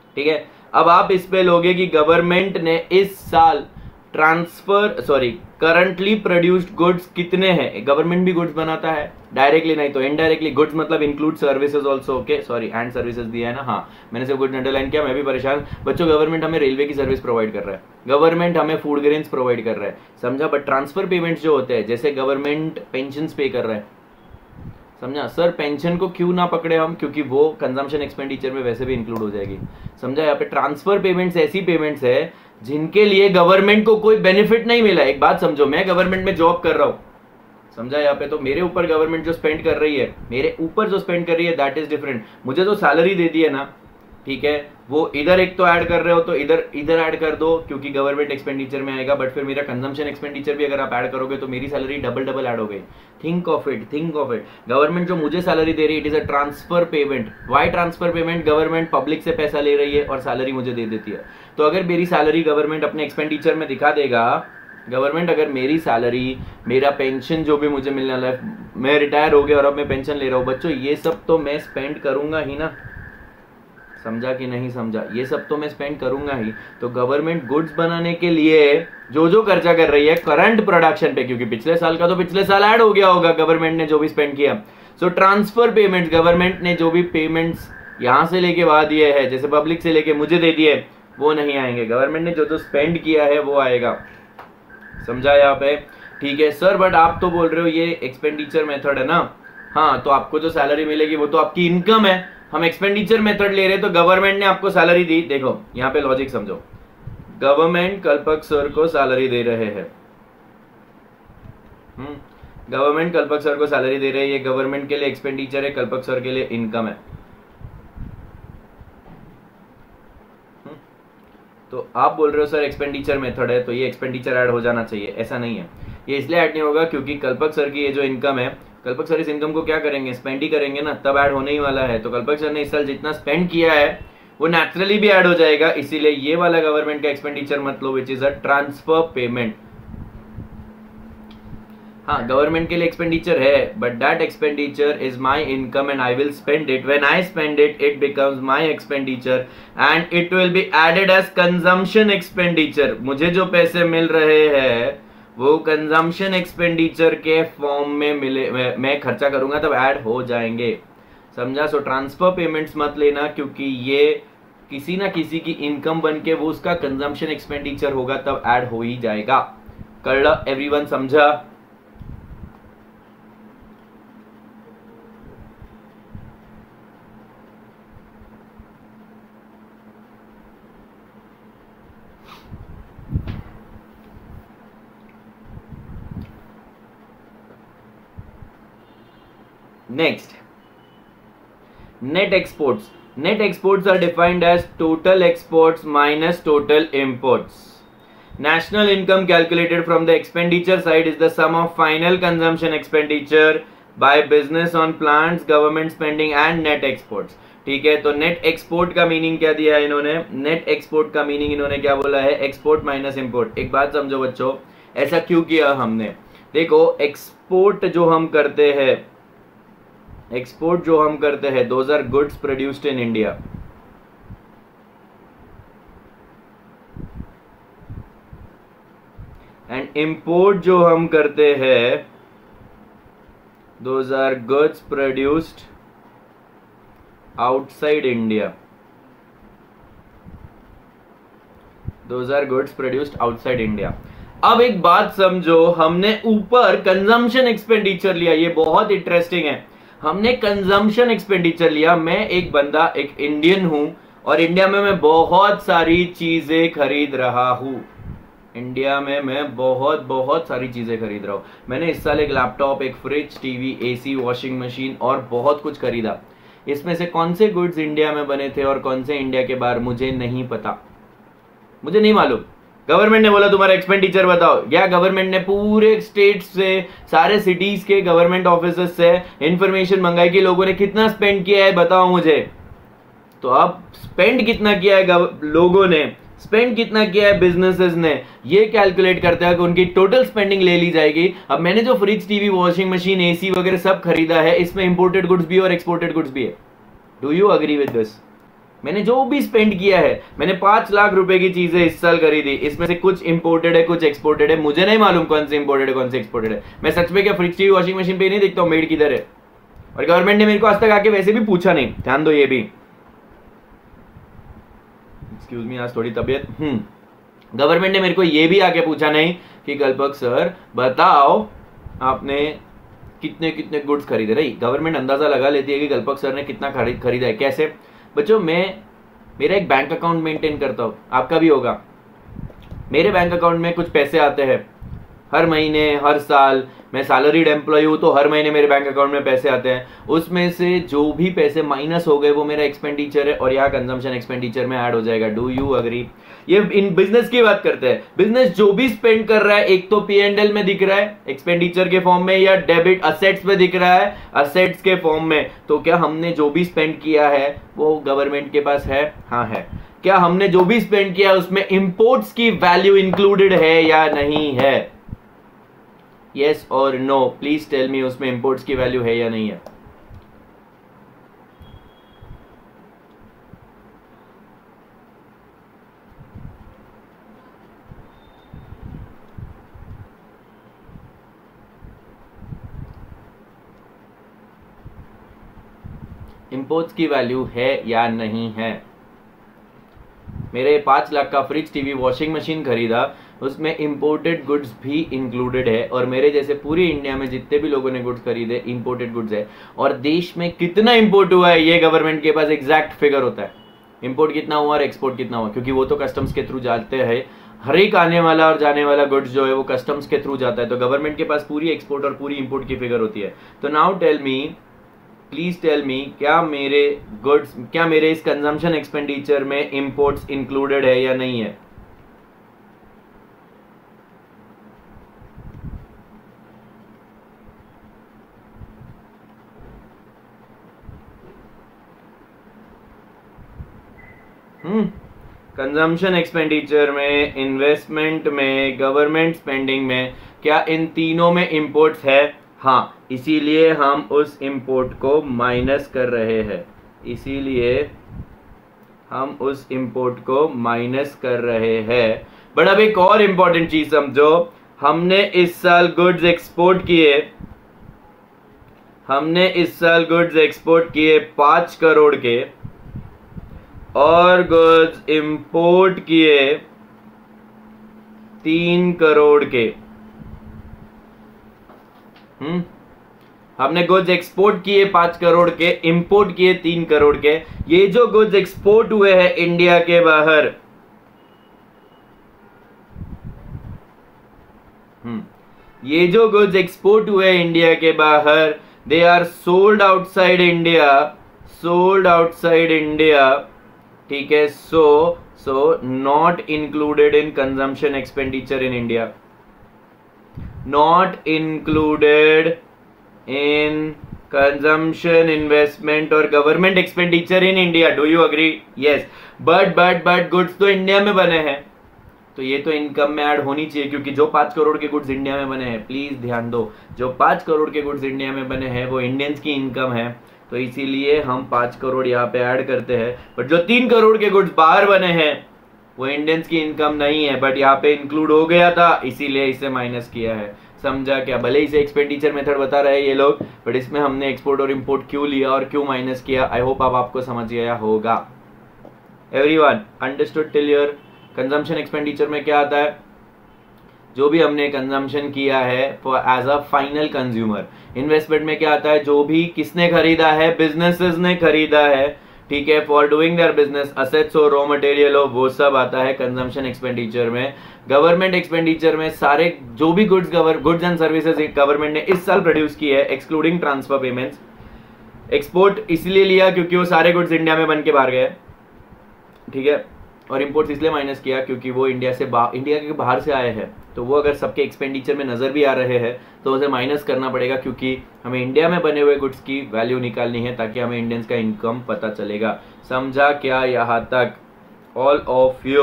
ठीक है, अब आप इस पे लोगे कि गवर्नमेंट ने इस साल transfer sorry currently produced goods कितने हैं। गवर्नमेंट भी गुड्स बनाता है, डायरेक्टली नहीं तो इनडायरेक्टली। गुड्स मतलब include services also, okay sorry and services दिया है ना, हाँ मैंने सिर्फ गुड्स अंडरलाइन किया, मैं भी परेशान। बच्चों गवर्नमेंट हमें रेलवे की सर्विस प्रोवाइड कर रहा है, गवर्नमेंट हमें फूड ग्रेन्स प्रोवाइड कर रहा है, समझा। बट ट्रांसफर पेमेंट्स जो होते हैं, जैसे गवर्नमेंट पेंशन पे कर रहा है, समझा सर। पेंशन को क्यों ना पकड़े हम, क्योंकि वो कंजम्पशन एक्सपेंडिचर में वैसे भी इंक्लूड हो जाएगी, समझा। यहाँ पे ट्रांसफर पेमेंट्स ऐसी पेमेंट्स है जिनके लिए गवर्नमेंट को कोई बेनिफिट नहीं मिला। एक बात समझो, मैं गवर्नमेंट में जॉब कर रहा हूँ, समझा। यहाँ पे तो मेरे ऊपर गवर्नमेंट जो स्पेंड कर रही है, मेरे ऊपर जो स्पेंड कर रही है दैट इज डिफरेंट। मुझे जो सैलरी दे दी है ना, ठीक है, वो इधर एक तो ऐड कर रहे हो तो इधर इधर ऐड कर दो क्योंकि गवर्नमेंट एक्सपेंडिचर में आएगा। बट फिर मेरा कंजम्पशन एक्सपेंडिचर भी अगर आप ऐड करोगे तो मेरी सैलरी डबल डबल ऐड हो गई। Think of it, think of it. Government जो मुझे सैलरी दे रही है, it is a transfer payment. Why transfer payment? Government public से पैसा ले रही है और सैलरी मुझे दे देती है। तो अगर मेरी सैलरी गवर्नमेंट अपने एक्सपेंडिचर में दिखा देगा, गवर्नमेंट अगर मेरी सैलरी, मेरा पेंशन जो भी मुझे मिलने वाला है, मैं रिटायर हो गया और अब मैं पेंशन ले रहा हूँ, बच्चों ये सब तो मैं स्पेंड करूंगा ही ना, समझा कि नहीं समझा? ये सब तो मैं स्पेंड करूंगा ही। तो गवर्नमेंट गुड्स बनाने के लिए जो जो खर्चा कर रही है करंट प्रोडक्शन पे, क्योंकि पिछले साल का तो पिछले साल ऐड हो गया होगा गवर्नमेंट ने जो भी स्पेंड किया। सो ट्रांसफर पेमेंट्स, गवर्नमेंट ने जो भी पेमेंट्स यहां से लेके वहां दिए है, जैसे पब्लिक से लेके मुझे दे दिए, वो नहीं आएंगे। गवर्नमेंट ने जो जो स्पेंड किया है वो आएगा, समझा यहाँ पे? ठीक है सर, बट आप तो बोल रहे हो ये एक्सपेंडिचर मेथड है ना। हाँ, तो आपको जो सैलरी मिलेगी वो तो आपकी इनकम है, हम एक्सपेंडिचर मेथड ले रहे हैं। तो गवर्नमेंट ने आपको सैलरी दी, देखो यहाँ पे लॉजिक समझो। गवर्नमेंट कल्पक सर को सैलरी दे रहे हैं, हम्म गवर्नमेंट कल्पक सर को सैलरी दे रहे हैं, ये गवर्नमेंट के लिए एक्सपेंडिचर है, कल्पक सर के लिए इनकम है। तो आप बोल रहे हो सर एक्सपेंडिचर मेथड है तो ये एक्सपेंडिचर ऐड हो जाना चाहिए, ऐसा नहीं है। ये इसलिए ऐड नहीं होगा क्योंकि कल्पक सर की ये जो इनकम है, कल्पक सर इस इनकम को क्या करेंगे, स्पेंड ही करेंगे ना, तब ऐड होने ही वाला है। तो कल्पक सर ने इस साल जितना स्पेंड किया है वो नेचुरली भी ऐड हो जाएगा, इसीलिए ये वाला गवर्नमेंट का एक्सपेंडिचर मत लो, which is a transfer payment. हाँ, गवर्नमेंट के लिए एक्सपेंडिचर है, but that expenditure is my income and I will spend it. When I spend it, it becomes my expenditure and it will be added as consumption expenditure. मुझे जो पैसे मिल रहे हैं वो कंजम्पशन एक्सपेंडिचर के फॉर्म में मिले, मैं, मैं खर्चा करूंगा तब ऐड हो जाएंगे, समझा। सो ट्रांसफर पेमेंट्स मत लेना क्योंकि ये किसी ना किसी की इनकम बन के वो उसका कंजम्पशन एक्सपेंडिचर होगा तब ऐड हो ही जाएगा। कर एवरीवन, समझा? Next, net exports. Net exports are defined as total exports minus total imports. National income calculated from the expenditure side is the sum of final consumption expenditure by business on plants, government spending and net exports. ठीक है, तो net export का meaning क्या दिया है इन्होंने? Net export का meaning इन्होंने क्या बोला है? Export minus import. एक बात समझो बच्चों, ऐसा क्यों किया हमने? देखो, एक्सपोर्ट जो हम करते हैं, एक्सपोर्ट जो हम करते हैं, those are goods produced in India. And import जो हम करते हैं, those are goods produced outside India. Those are goods produced outside India. अब एक बात समझो, हमने ऊपर कंजम्पशन एक्सपेंडिचर लिया, ये बहुत इंटरेस्टिंग है। हमने कंजम्पशन एक्सपेंडिचर लिया। मैं एक बंदा, एक इंडियन हूं और इंडिया में मैं बहुत सारी चीजें खरीद रहा हूं। इंडिया में मैं बहुत बहुत सारी चीजें खरीद रहा हूं। मैंने इस साल एक लैपटॉप, एक fridge, TV, AC, washing machine और बहुत कुछ खरीदा। इसमें से कौन से गुड्स इंडिया में बने थे और कौन से इंडिया के बाहर, मुझे नहीं पता, मुझे नहीं मालूम। गवर्नमेंट ने बोला तुम्हारा एक्सपेंडिचर बताओ, या गवर्नमेंट ने पूरे स्टेट से, सारे सिटीज के गवर्नमेंट ऑफिसर्स से इंफॉर्मेशन मंगाई कि लोगों ने कितना स्पेंड किया है, बताओ मुझे। तो अब स्पेंड कितना किया है लोगों ने, स्पेंड कितना किया है बिजनेसेस ने, ये कैलकुलेट करता है कि उनकी टोटल स्पेंडिंग ले ली जाएगी। अब मैंने जो fridge, TV, washing machine, AC वगैरह सब खरीदा है, इसमें इंपोर्टेड गुड्स भी और एक्सपोर्टेड गुड्स भी है। Do you agree with this? मैंने जो भी स्पेंड किया है, मैंने पांच लाख रुपए की चीजें इस साल खरीदी, इसमें से कुछ इंपोर्टेड है कुछ एक्सपोर्टेड है, मुझे नहीं मालूम कौन से इंपोर्टेड है कौन से एक्सपोर्टेड है। मैं सच में क्या फ्रिज टीवी वॉशिंग मशीन पे नहीं देखता हूँ मेड किधर है, और गवर्नमेंट ने मेरे को आज तक आके वैसे भी पूछा नहीं, ध्यान दो ये भी। एक्सक्यूज मी, आज थोड़ी तबीयत, हम्म गवर्नमेंट ने मेरे को ये भी आके पूछा नहीं कि कल्पक सर बताओ आपने कितने कितने गुड्स खरीदे। रही गवर्नमेंट अंदाजा लगा लेती है कि कल्पक सर ने कितना खरीद खरीदा है। कैसे बच्चों, मैं मेरा एक बैंक अकाउंट मेंटेन करता हूँ, आपका भी होगा। मेरे बैंक अकाउंट में कुछ पैसे आते हैं हर महीने हर साल, मैं सैलरीड एम्प्लॉय हूँ तो हर महीने मेरे बैंक अकाउंट में पैसे आते हैं, उसमें से जो भी पैसे माइनस हो गए वो मेरा एक्सपेंडिचर है और यहाँ कंजम्पशन एक्सपेंडिचर में ऐड हो जाएगा। Do you agree? ये इन बिजनेस की बात करते हैं। बिजनेस जो भी स्पेंड कर रहा है, एक तो पी एंड एल में दिख रहा है एक्सपेंडिचर के फॉर्म में, या डेबिट असेट्स में दिख रहा है असेट्स के फॉर्म में। तो क्या हमने जो भी स्पेंड किया है वो गवर्नमेंट के पास है? हाँ है। क्या हमने जो भी स्पेंड किया है उसमें इंपोर्ट्स की वैल्यू इंक्लूडेड है या नहीं है? यस और नो, प्लीज टेल मी, उसमें इंपोर्ट्स की वैल्यू है या नहीं है? इंपोर्ट्स की वैल्यू है या नहीं है? मेरे पांच लाख का फ्रिज टीवी वॉशिंग मशीन खरीदा, उसमें इंपोर्टेड गुड्स भी इंक्लूडेड है, और मेरे जैसे पूरी इंडिया में जितने भी लोगों ने गुड्स खरीदे इंपोर्टेड गुड्स है। और देश में कितना इंपोर्ट हुआ है ये गवर्नमेंट के पास एग्जैक्ट फिगर होता है, इंपोर्ट कितना हुआ और एक्सपोर्ट कितना हुआ, क्योंकि वो तो कस्टम्स के थ्रू जाते हैं। हर एक आने वाला और जाने वाला गुड्स जो है वो कस्टम्स के थ्रू जाता है, तो गवर्नमेंट के पास पूरी एक्सपोर्ट और पूरी इंपोर्ट की फिगर होती है। तो now tell me, please tell me, क्या मेरे गुड्स, क्या मेरे इस कंजम्पशन एक्सपेंडिचर में इंपोर्ट्स इंक्लूडेड है या नहीं है? हम्म कंजम्पशन एक्सपेंडिचर में, इन्वेस्टमेंट में, गवर्नमेंट स्पेंडिंग में, क्या इन तीनों में इंपोर्ट्स है? हाँ, इसीलिए हम उस इंपोर्ट को माइनस कर रहे हैं, इसीलिए हम उस इंपोर्ट को माइनस कर रहे हैं। बट अब एक और इंपॉर्टेंट चीज समझो, हमने इस साल गुड्स एक्सपोर्ट किए, हमने इस साल गुड्स एक्सपोर्ट किए पांच करोड़ के, और गुड्स इंपोर्ट किए तीन करोड़ के। हम्म हमने गुड्स एक्सपोर्ट किए पांच करोड़ के, इंपोर्ट किए तीन करोड़ के। ये जो गुड्स एक्सपोर्ट हुए हैं इंडिया के बाहर, हम्म ये जो गुड्स एक्सपोर्ट हुए इंडिया के बाहर, they are sold outside India, sold outside India, ठीक है। So so not included in consumption expenditure in India, not included in consumption, investment और government expenditure in India. Do you agree? Yes. But but but goods तो India में बने हैं, तो ये तो इनकम में ऐड होनी चाहिए, क्योंकि जो पांच करोड़ के गुड्स इंडिया में बने हैं, प्लीज ध्यान दो, जो पांच करोड़ के गुड्स इंडिया में बने हैं वो इंडियंस की इनकम है, तो इसीलिए हम पांच करोड़ यहाँ पे ऐड करते हैं। बट जो तीन करोड़ के गुड्स बाहर बने हैं वो इंडियंस की इनकम नहीं है, बट यहाँ पे इंक्लूड हो गया था, इसीलिए इसे माइनस किया है। समझा क्या? भले इसे एक्सपेंडिचर मेथड बता रहे हैं ये लोग, बट इसमें हमने एक्सपोर्ट और इंपोर्ट क्यों लिया और क्यों माइनस किया, आई होप अब आपको समझ गया होगा। Everyone understood till here? Consumption expenditure में क्या आता है? जो भी हमने कंजम्पशन किया है for as a final consumer. Investment में क्या आता है? जो भी किसने खरीदा है, बिजनेसेस ने खरीदा है, ठीक है, for doing their business, assets हो, रॉ मटेरियल हो, वो सब आता है कंजम्पशन एक्सपेंडिचर में। गवर्नमेंट एक्सपेंडिचर में सारे जो भी goods goods and services government ने इस साल प्रोड्यूस की है, एक्सक्लूडिंग ट्रांसफर पेमेंट्स। एक्सपोर्ट इसलिए लिया क्योंकि वो सारे गुड्स इंडिया में बन के बाहर गए, ठीक है, और इंपोर्ट्स इसलिए माइनस किया क्योंकि वो इंडिया से इंडिया के बाहर से आए हैं, तो वो अगर सबके एक्सपेंडिचर में नजर भी आ रहे हैं तो उसे माइनस करना पड़ेगा, क्योंकि हमें इंडिया में बने हुए गुड्स की वैल्यू निकालनी है ताकि हमें इंडियंस का इनकम पता चलेगा। समझा क्या यहाँ तक ऑल ऑफ यू?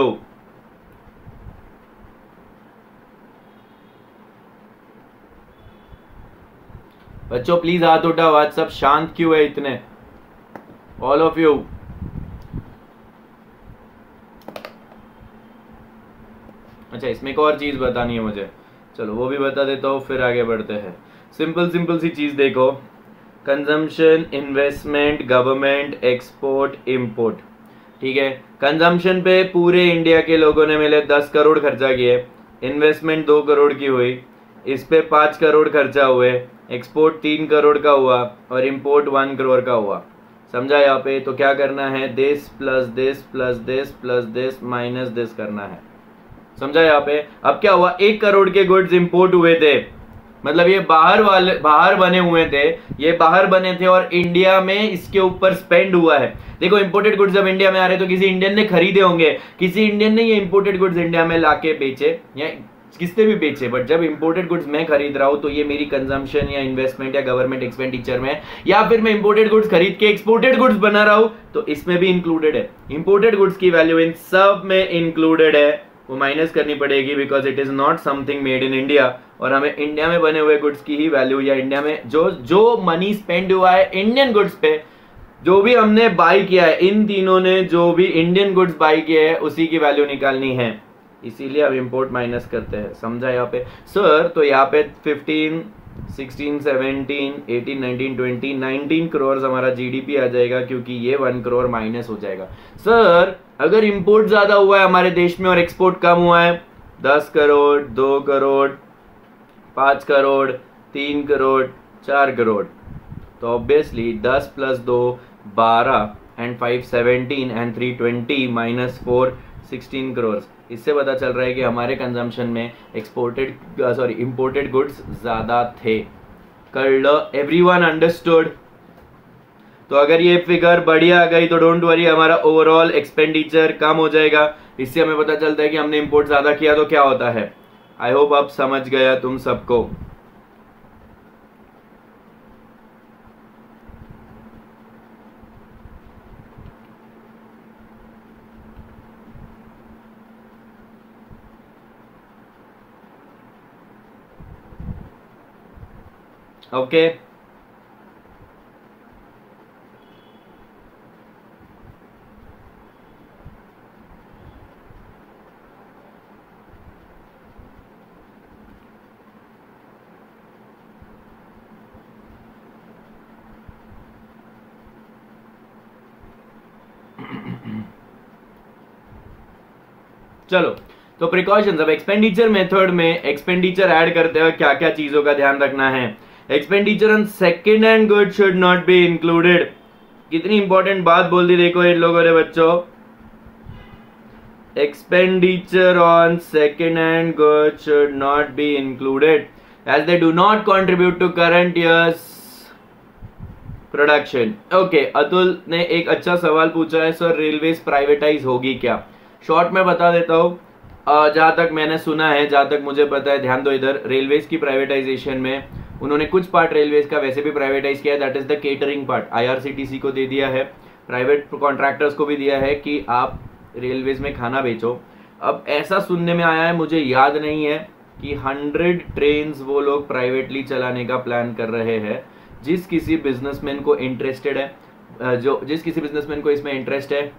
बच्चों प्लीज हाथ उठा, आज सब शांत क्यों है इतने? ऑल ऑफ यू अच्छा, इसमें एक और चीज बतानी है मुझे, चलो वो भी बता देता हूँ, फिर आगे बढ़ते हैं। सिंपल सिंपल सी चीज देखो, consumption, investment, government, export, import. ठीक है, कंजम्पशन पे पूरे इंडिया के लोगों ने मिले दस करोड़ खर्चा किए, इन्वेस्टमेंट दो करोड़ की हुई, इस पे पाँच करोड़ खर्चा हुए, एक्सपोर्ट तीन करोड़ का हुआ और इंपोर्ट वन करोड़ का हुआ। समझा यहाँ पे? तो क्या करना है, this plus this plus this plus this minus this करना है। समझा यहाँ पे? अब क्या हुआ, एक करोड़ के गुड्स इंपोर्ट हुए थे, मतलब ये बाहर वाले बाहर बने हुए थे, ये बाहर बने थे और इंडिया में इसके ऊपर स्पेंड हुआ है। देखो, इंपोर्टेड गुड्स जब इंडिया में आ रहे तो किसी इंडियन ने खरीदे होंगे, किसी इंडियन ने ये इंपोर्टेड गुड्स इंडिया में लाके बेचे या किसने भी बेचे, बट जब इंपोर्टेड गुड्स मैं खरीद रहा हूं तो ये मेरी कंजम्पशन या इन्वेस्टमेंट या गवर्नमेंट एक्सपेंडिचर में, या फिर मैं इंपोर्टेड गुड्स खरीद के एक्सपोर्टेड गुड्स बना रहा हूं तो इसमें भी इंक्लूडेड है। इंपोर्टेड गुड्स की वैल्यू इन सब में इंक्लूडेड है, वो माइनस करनी पड़ेगी because it is not something made in India, और हमें इंडिया में बने हुए गुड्स की ही वैल्यू या इंडिया में जो जो मनी स्पेंड हुआ है इंडियन गुड्स पे, जो भी हमने बाई किया है, इन तीनों ने जो भी इंडियन गुड्स बाई किए हैं उसी की वैल्यू निकालनी है, इसीलिए हम इंपोर्ट माइनस करते हैं। समझा यहाँ पे सर? तो यहाँ पे fifteen, sixteen, seventeen, eighteen, nineteen, twenty, nineteen crore हमारा जीडीपी आ जाएगा, क्योंकि ये वन करोड़ माइनस हो जाएगा। सर अगर इंपोर्ट ज्यादा हुआ है हमारे देश में और एक्सपोर्ट कम हुआ है, दस करोड़, दो करोड़, पांच करोड़, तीन करोड़, चार करोड़, तो ऑब्वियसली दस प्लस दो बारह and five seventeen and three twenty minus four sixteen crore. इससे पता चल रहा है कि हमारे कंजम्पशन में एक्सपोर्टेड सॉरी इंपोर्टेड गुड्स ज्यादा थे। कर लो, एवरीवन अंडरस्टूड? तो अगर ये फिगर बढ़िया आ गई तो डोंट वरी, हमारा ओवरऑल एक्सपेंडिचर कम हो जाएगा। इससे हमें पता चलता है कि हमने इंपोर्ट ज्यादा किया तो क्या होता है। आई होप आप समझ गया तुम सबको। Okay okay. चलो, तो प्रिकॉशंस। अब एक्सपेंडिचर मेथड में एक्सपेंडिचर ऐड करते हुए क्या क्या चीजों का ध्यान रखना है। Expenditure on second hand good should not be included. कितनी इंपॉर्टेंट बात बोल दी देखो इन लोगों ने बच्चों। Expenditure on second hand good should not be included as they do not contribute to current years production. Okay, Atul ने एक अच्छा सवाल पूछा है, सर रेलवेज प्राइवेटाइज होगी क्या? शॉर्ट में बता देता हूँ, जहां तक मैंने सुना है, जहां तक मुझे पता है, ध्यान दो इधर, रेलवेज की प्राइवेटाइजेशन में उन्होंने कुछ पार्ट रेलवेज का वैसे भी प्राइवेटाइज किया है, that is the catering part. IRCTC को दे दिया है, प्राइवेट कॉन्ट्रैक्टर्स को भी दिया है कि आप रेलवेज में खाना बेचो। अब ऐसा सुनने में आया है, मुझे याद नहीं है, कि हंड्रेड ट्रेन वो लोग प्राइवेटली चलाने का प्लान कर रहे हैं। जिस किसी बिजनेसमैन को इंटरेस्टेड है, जो जिस किसी बिजनेसमैन को इसमें इंटरेस्ट है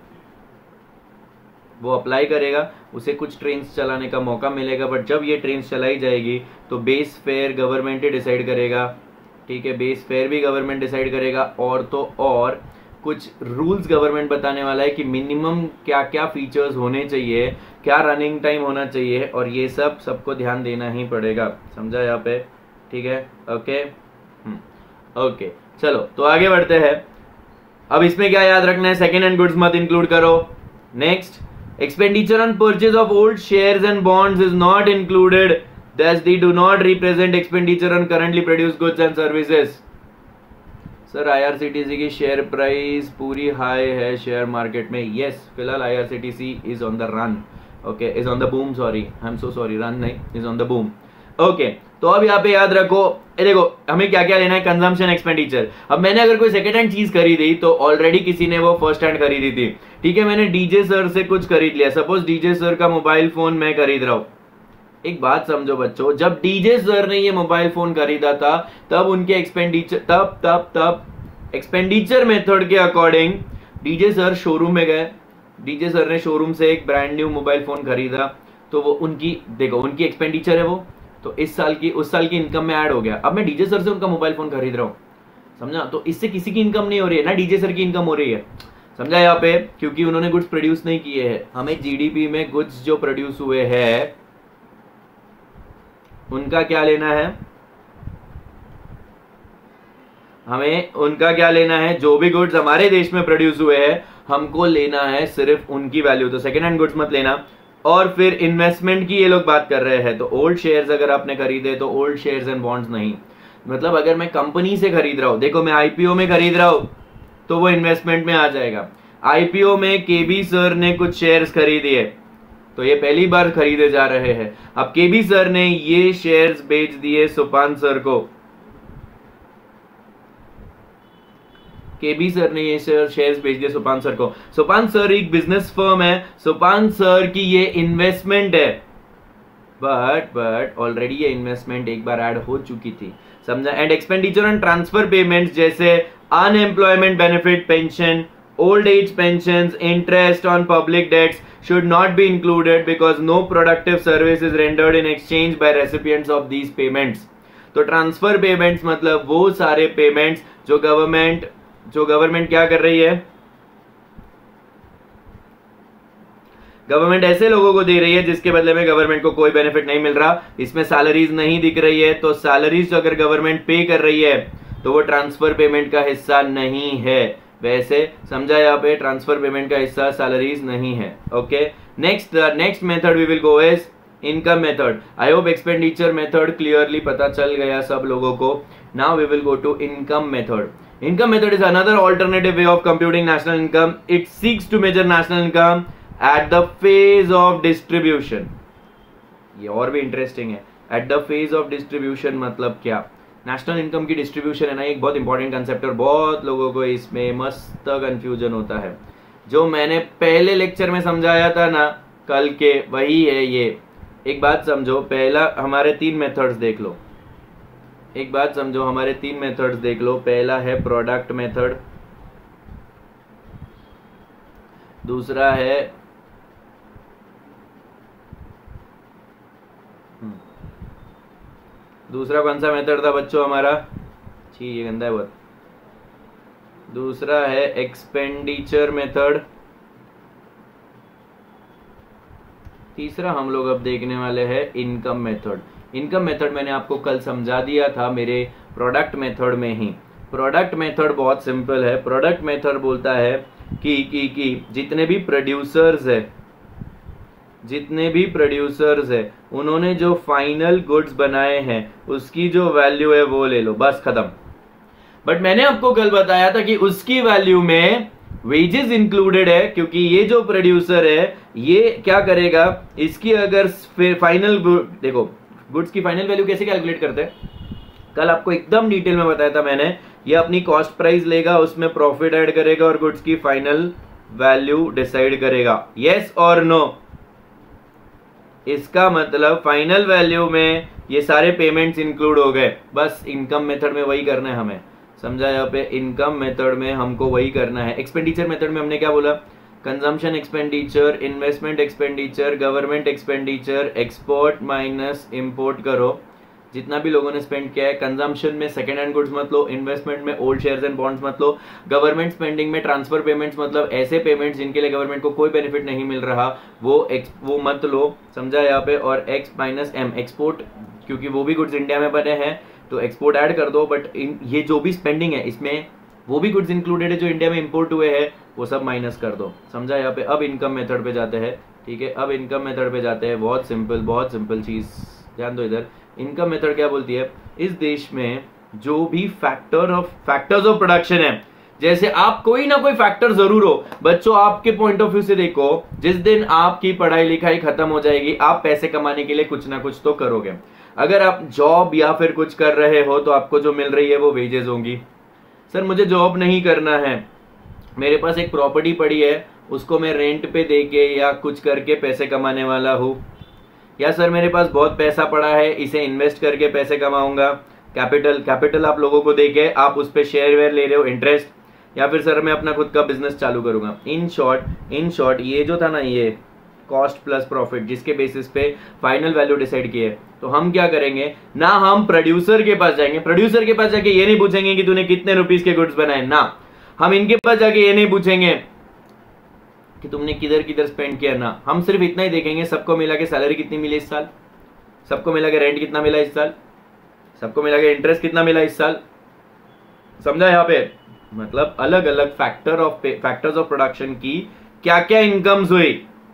वो अप्लाई करेगा, उसे कुछ ट्रेन्स चलाने का मौका मिलेगा। बट जब ये ट्रेन्स चलाई जाएगी तो बेस फेयर गवर्नमेंट ही डिसाइड करेगा। ठीक है, बेस फेयर भी गवर्नमेंट डिसाइड करेगा, और तो और कुछ रूल्स गवर्नमेंट बताने वाला है कि मिनिमम क्या क्या फीचर्स होने चाहिए, क्या रनिंग टाइम होना चाहिए, और ये सब सबको ध्यान देना ही पड़ेगा। समझा यहाँ पे? ठीक है, ओके ओके चलो तो आगे बढ़ते हैं। अब इसमें क्या याद रखना है, सेकेंड हैंड गुड्स मत इंक्लूड करो। Next, expenditure on purchase of old shares and bonds is not included, thus they do not represent expenditure on currently produced goods and services. Sir IRCTC की शेयर प्राइस पूरी high है share market में। Yes yes, फिलहाल IRCTC is on the run, okay, is on the boom, sorry I am so sorry, run नहीं, is on the boom. Okay, तो अब यहाँ पे याद रखो, ए देखो हमें क्या क्या लेना है, कंजम्पशन, एक्सपेंडिचर। अब मैंने अगर कोई सेकंड हैंड चीज खरीदी तो ऑलरेडी किसी ने वो फर्स्ट हैंड खरीदी थी। ठीक है, मैंने डीजे सर से कुछ खरीद लिया, सपोज डीजे सर का मोबाइल फोन मैं खरीद रहा हूं। एक बात समझो बच्चों, जब डीजे सर ने ये मोबाइल फोन खरीदा था तब उनके एक्सपेंडिचर तब तब तब एक्सपेंडिचर मेथड के अकॉर्डिंग डीजे सर शोरूम में गए, डीजे सर ने शोरूम से एक ब्रांड न्यू मोबाइल फोन खरीदा, तो वो उनकी देखो उनकी एक्सपेंडिचर है वो, तो इस साल की उस साल की इनकम में ऐड हो गया। अब मैं डीजे सर से उनका मोबाइल फोन खरीद रहा हूँ, समझा, तो इससे किसी की इनकम नहीं हो रही है ना, डीजे सर की इनकम हो रही है, समझा यहाँ पे, क्योंकि उन्होंने गुड्स प्रोड्यूस नहीं किए हैं। हमें जीडीपी में गुड्स जो प्रोड्यूस हुए हैं उनका क्या लेना है, हमें उनका क्या लेना है, जो भी गुड्स हमारे देश में प्रोड्यूस हुए हैं हमको लेना है सिर्फ उनकी वैल्यू, तो सेकेंड हैंड गुड्स मत लेना। और फिर इन्वेस्टमेंट की ये लोग बात कर रहे हैं, तो ओल्ड शेयर्स अगर आपने खरीदे तो ओल्ड शेयर्स एंड बॉन्ड्स नहीं, मतलब अगर मैं कंपनी से खरीद रहा हूं, देखो मैं आईपीओ में खरीद रहा हूं तो वो इन्वेस्टमेंट में आ जाएगा। आईपीओ में केबी सर ने कुछ शेयर्स खरीदे तो ये पहली बार खरीदे जा रहे हैं। अब केबी सर ने ये शेयर्स बेच दिए सुपान सर को, केबी सर ने ये शेयर्स बेच दिए सुपान सर को। सुपान सर एक बिजनेस फर्म है, सुपान सर की ये इन्वेस्टमेंट है, बट बट ऑलरेडी ये इन्वेस्टमेंट एक बार ऐड हो चुकी थी, समझा। And expenditure and transfer payments जैसे unemployment benefit, pension, old age pension, interest on public debts should not be included because no productive service is rendered in exchange by recipients of these payments। तो transfer payments मतलब वो सारे payments जो government जो government क्या कर रही है, गवर्नमेंट ऐसे लोगों को दे रही है जिसके बदले में गवर्नमेंट को कोई बेनिफिट नहीं मिल रहा, इसमें सैलरीज नहीं दिख रही है, तो सैलरीज अगर गवर्नमेंट पे कर रही है तो वो ट्रांसफर पेमेंट का हिस्सा नहीं है। वैसे समझा यहाँ पे ट्रांसफर पेमेंट का हिस्सा सैलरीज नहीं है। Okay, next next method we will go is income method. I hope expenditure method clearly पता चल गया सब लोगों को। Now we will go to income method. Income method is another alternative way of computing national income. It seeks to measure national income at the phase of distribution. ये और भी interesting है। At the phase of distribution मतलब क्या? National income की distribution है ना, एक बहुत इंपॉर्टेंट कंसेप्ट और बहुत लोगों को इसमें मस्त कंफ्यूजन होता है। जो मैंने पहले लेक्चर में समझाया था ना कल के, वही है ये। एक बात समझो, पहला हमारे तीन मेथड्स देख लो, एक बात समझो हमारे तीन मेथड्स देख लो। पहला है प्रोडक्ट मेथड, दूसरा है दूसरा कौन सा मेथड था बच्चों हमारा, छी ये गंदा है बहुत। दूसरा है एक्सपेंडिचर मेथड, तीसरा हम लोग अब देखने वाले हैं इनकम मेथड। इनकम मेथड मैंने आपको कल समझा दिया था मेरे प्रोडक्ट मेथड में ही। प्रोडक्ट मेथड बहुत सिंपल है। प्रोडक्ट मेथड बोलता है कि कि कि जितने भी प्रोड्यूसर्स है जितने भी प्रोड्यूसर्स है उन्होंने जो फाइनल गुड्स बनाए हैं उसकी जो वैल्यू है वो ले लो, बस खत्म। बट मैंने आपको कल बताया था कि उसकी वैल्यू में वेजेस इंक्लूडेड है, क्योंकि ये जो प्रोड्यूसर है ये क्या करेगा, इसकी अगर फाइनल देखो गुड्स की फाइनल वैल्यू कैसे कैलकुलेट करते हैं, कल आपको एकदम डिटेल में बताया था मैंने। ये अपनी कॉस्ट प्राइस लेगा, उसमें प्रॉफिट ऐड करेगा और गुड्स की फाइनल वैल्यू डिसाइड करेगा। यस और नो? इसका मतलब फाइनल वैल्यू में ये सारे पेमेंट्स इंक्लूड हो गए। बस इनकम मेथड में वही करना है हमें, समझा। यहाँ पे इनकम मेथड में हमको वही करना है। एक्सपेंडिचर मेथड में हमने क्या बोला, consumption expenditure, investment expenditure, government expenditure, export minus import करो जितना भी लोगों ने स्पेंड किया है। कंजम्पशन में सेकंड हैंड गुड्स मत लो, इन्वेस्टमेंट में ओल्ड शेयर्स एंड बॉन्ड्स मत लो, गवर्नमेंट स्पेंडिंग में ट्रांसफर पेमेंट्स मतलब ऐसे पेमेंट्स जिनके लिए गवर्नमेंट को कोई बेनिफिट नहीं मिल रहा वो एक्स वो मत लो, समझा यहाँ पे। और एक्स माइनस एम एक्सपोर्ट, क्योंकि वो भी गुड्स इंडिया में बने हैं तो एक्सपोर्ट ऐड कर दो, बट इन ये जो भी स्पेंडिंग है इसमें वो भी गुड्स इंक्लूडेड है जो इंडिया में इंपोर्ट हुए हैं, वो सब माइनस कर दो, समझा यहाँ पे। अब इनकम मेथड पे जाते हैं, ठीक है। अब इनकम मेथड पे जाते हैं, बहुत सिंपल बहुत सिंपल चीज ध्यान दो इधर। इनकम मेथड क्या बोलती है, इस देश में जो भी factor of factors of production है, जैसे आप कोई ना कोई फैक्टर जरूर हो बच्चों, आपके पॉइंट ऑफ व्यू से देखो, जिस दिन आपकी पढ़ाई लिखाई खत्म हो जाएगी आप पैसे कमाने के लिए कुछ ना कुछ तो करोगे। अगर आप जॉब या फिर कुछ कर रहे हो तो आपको जो मिल रही है वो वेजेस होंगी। सर मुझे जॉब नहीं करना है, मेरे पास एक प्रॉपर्टी पड़ी है उसको मैं रेंट पे देके या कुछ करके पैसे कमाने वाला हूँ। या सर मेरे पास बहुत पैसा पड़ा है इसे इन्वेस्ट करके पैसे कमाऊंगा, कैपिटल कैपिटल आप लोगों को देके आप उस पर शेयर वेयर ले रहे हो इंटरेस्ट, या फिर सर मैं अपना खुद का बिजनेस चालू करूंगा। इन शॉर्ट इन शॉर्ट ये जो था ना, ये कॉस्ट प्लस प्रॉफिट, जिसके बेसिस पे फाइनल वैल्यू डिसाइड किए। तो हम क्या करेंगे ना, हम प्रोड्यूसर के पास जाएंगे, प्रोड्यूसर के पास जाके ये नहीं पूछेंगे कि तूने कितने रुपीस के गुड्स बनाए ना, हम इनके पास जाके ये नहीं पूछेंगे कि तुमने किधर किधर स्पेंड किया ना, हम सिर्फ इतना ही देखेंगे सबको मिला के सैलरी कितनी मिली इस साल, सबको मिला के रेंट कितना मिला इस साल, सबको मिला के इंटरेस्ट कितना मिला इस साल। समझा यहाँ पे, मतलब अलग अलग factor of factors of production की क्या क्या इनकम्स हुई,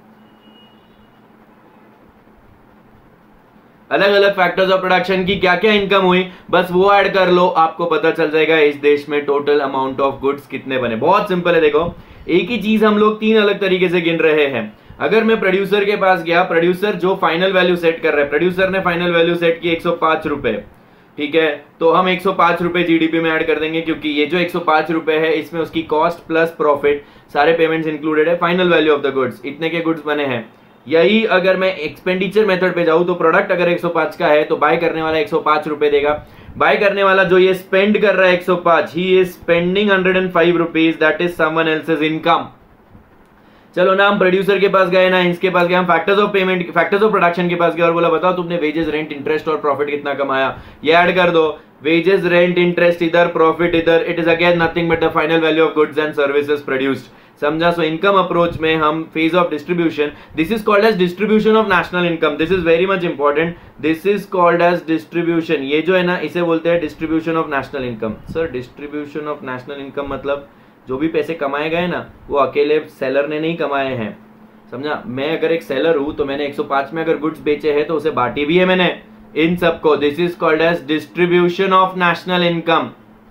अलग अलग फैक्टर्स ऑफ प्रोडक्शन की क्या क्या इनकम हुई, बस वो ऐड कर लो, आपको पता चल जाएगा इस देश में टोटल अमाउंट ऑफ गुड्स कितने बने। बहुत सिंपल है, देखो एक ही चीज हम लोग तीन अलग तरीके से गिन रहे हैं। अगर मैं प्रोड्यूसर के पास गया, प्रोड्यूसर जो फाइनल वैल्यू सेट कर रहा है, प्रोड्यूसर ने फाइनल वैल्यू सेट की एक सौ पांच रुपए, ठीक है, तो हम एक सौ पांच रुपए जीडीपी में ऐड कर देंगे, क्योंकि ये जो एक सौ पांच रुपए है इसमें उसकी कॉस्ट प्लस प्रॉफिट सारे पेमेंट्स इंक्लूडेड है, final value of the goods, इतने के गुड्स बने हैं। यही अगर मैं एक्सपेंडिचर मेथड पे जाऊं तो प्रोडक्ट अगर एक सौ पांच का है तो बाय करने वाला एक सौ पांच रुपए देगा, बाय करने वाला जो ये स्पेंड कर रहा है एक सौ पांच, ही इज स्पेंडिंग एक सौ पांच rupees, that is someone else's income. चलो ना, हम प्रोड्यूसर के पास गए ना इसके पास गए, हम factors of payment factors of production के पास गए और बोला बताओ तुमने वेजेस रेंट इंटरेस्ट और प्रॉफिट कितना कमाया, ये ऐड कर दो, वेजेस रेंट इंटरेस्ट इधर, प्रॉफिट इधर, it is again nothing but the final value of goods and services produced. समझा? सो इनकम अप्रोच में हम phase of distribution, this is called as distribution of national income, this is very much important, this is called as distribution, ये जो है ना इसे बोलते हैं distribution of national income. Sir distribution of national income मतलब जो भी पैसे कमाए गए ना वो अकेले सेलर ने नहीं कमाए हैं। समझा? मैं अगर एक सेलर हूं तो मैंने एक सौ पांच में अगर गुड्स बेचे हैं तो उसे बांटी भी है मैंने इन सबको, this is called as distribution of national income.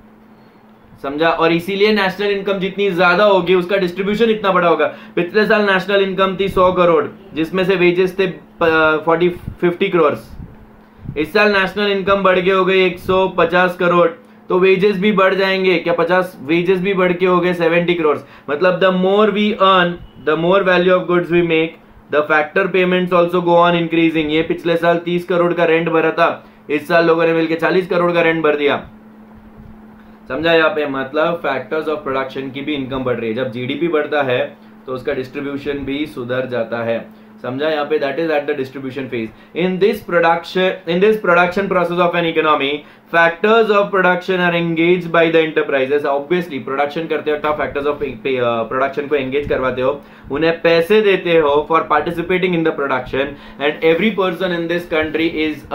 समझा? और इसीलिए नेशनल इनकम जितनी ज्यादा होगी उसका डिस्ट्रीब्यूशन इतना बड़ा होगा। पिछले साल नेशनल इनकम थी सौ करोड़, जिसमें से वेजेस थे फोर्टी फिफ्टी करोड़, इस साल नेशनल इनकम बढ़ के हो गई एक सौ पचास करोड़, तो वेजेस भी बढ़ जाएंगे क्या, पचास वेजेस भी बढ़ के हो गए सेवेंटी करोड़। मतलब the more we earn the more value of goods we make, the factor payments also go on increasing. ये पिछले साल तीस करोड़ का रेंट भरा था, इस साल लोगों ने मिलकर चालीस करोड़ का रेंट भर दिया। समझा यहाँ पे? मतलब फैक्टर्स ऑफ प्रोडक्शन की भी इनकम बढ़ रही है। जब जीडीपी बढ़ता है तो उसका डिस्ट्रीब्यूशन भी सुधर जाता है। समझा यहाँ पे? That is at the distribution phase. In this production in this production process of an economy, factors of production are engaged by the enterprises. Obviously production करते वक्त आप फैक्टर्स ऑफ प्रोडक्शन को एंगेज करवाते हो, उन्हें पैसे देते हो for participating in the production, and every person in this country is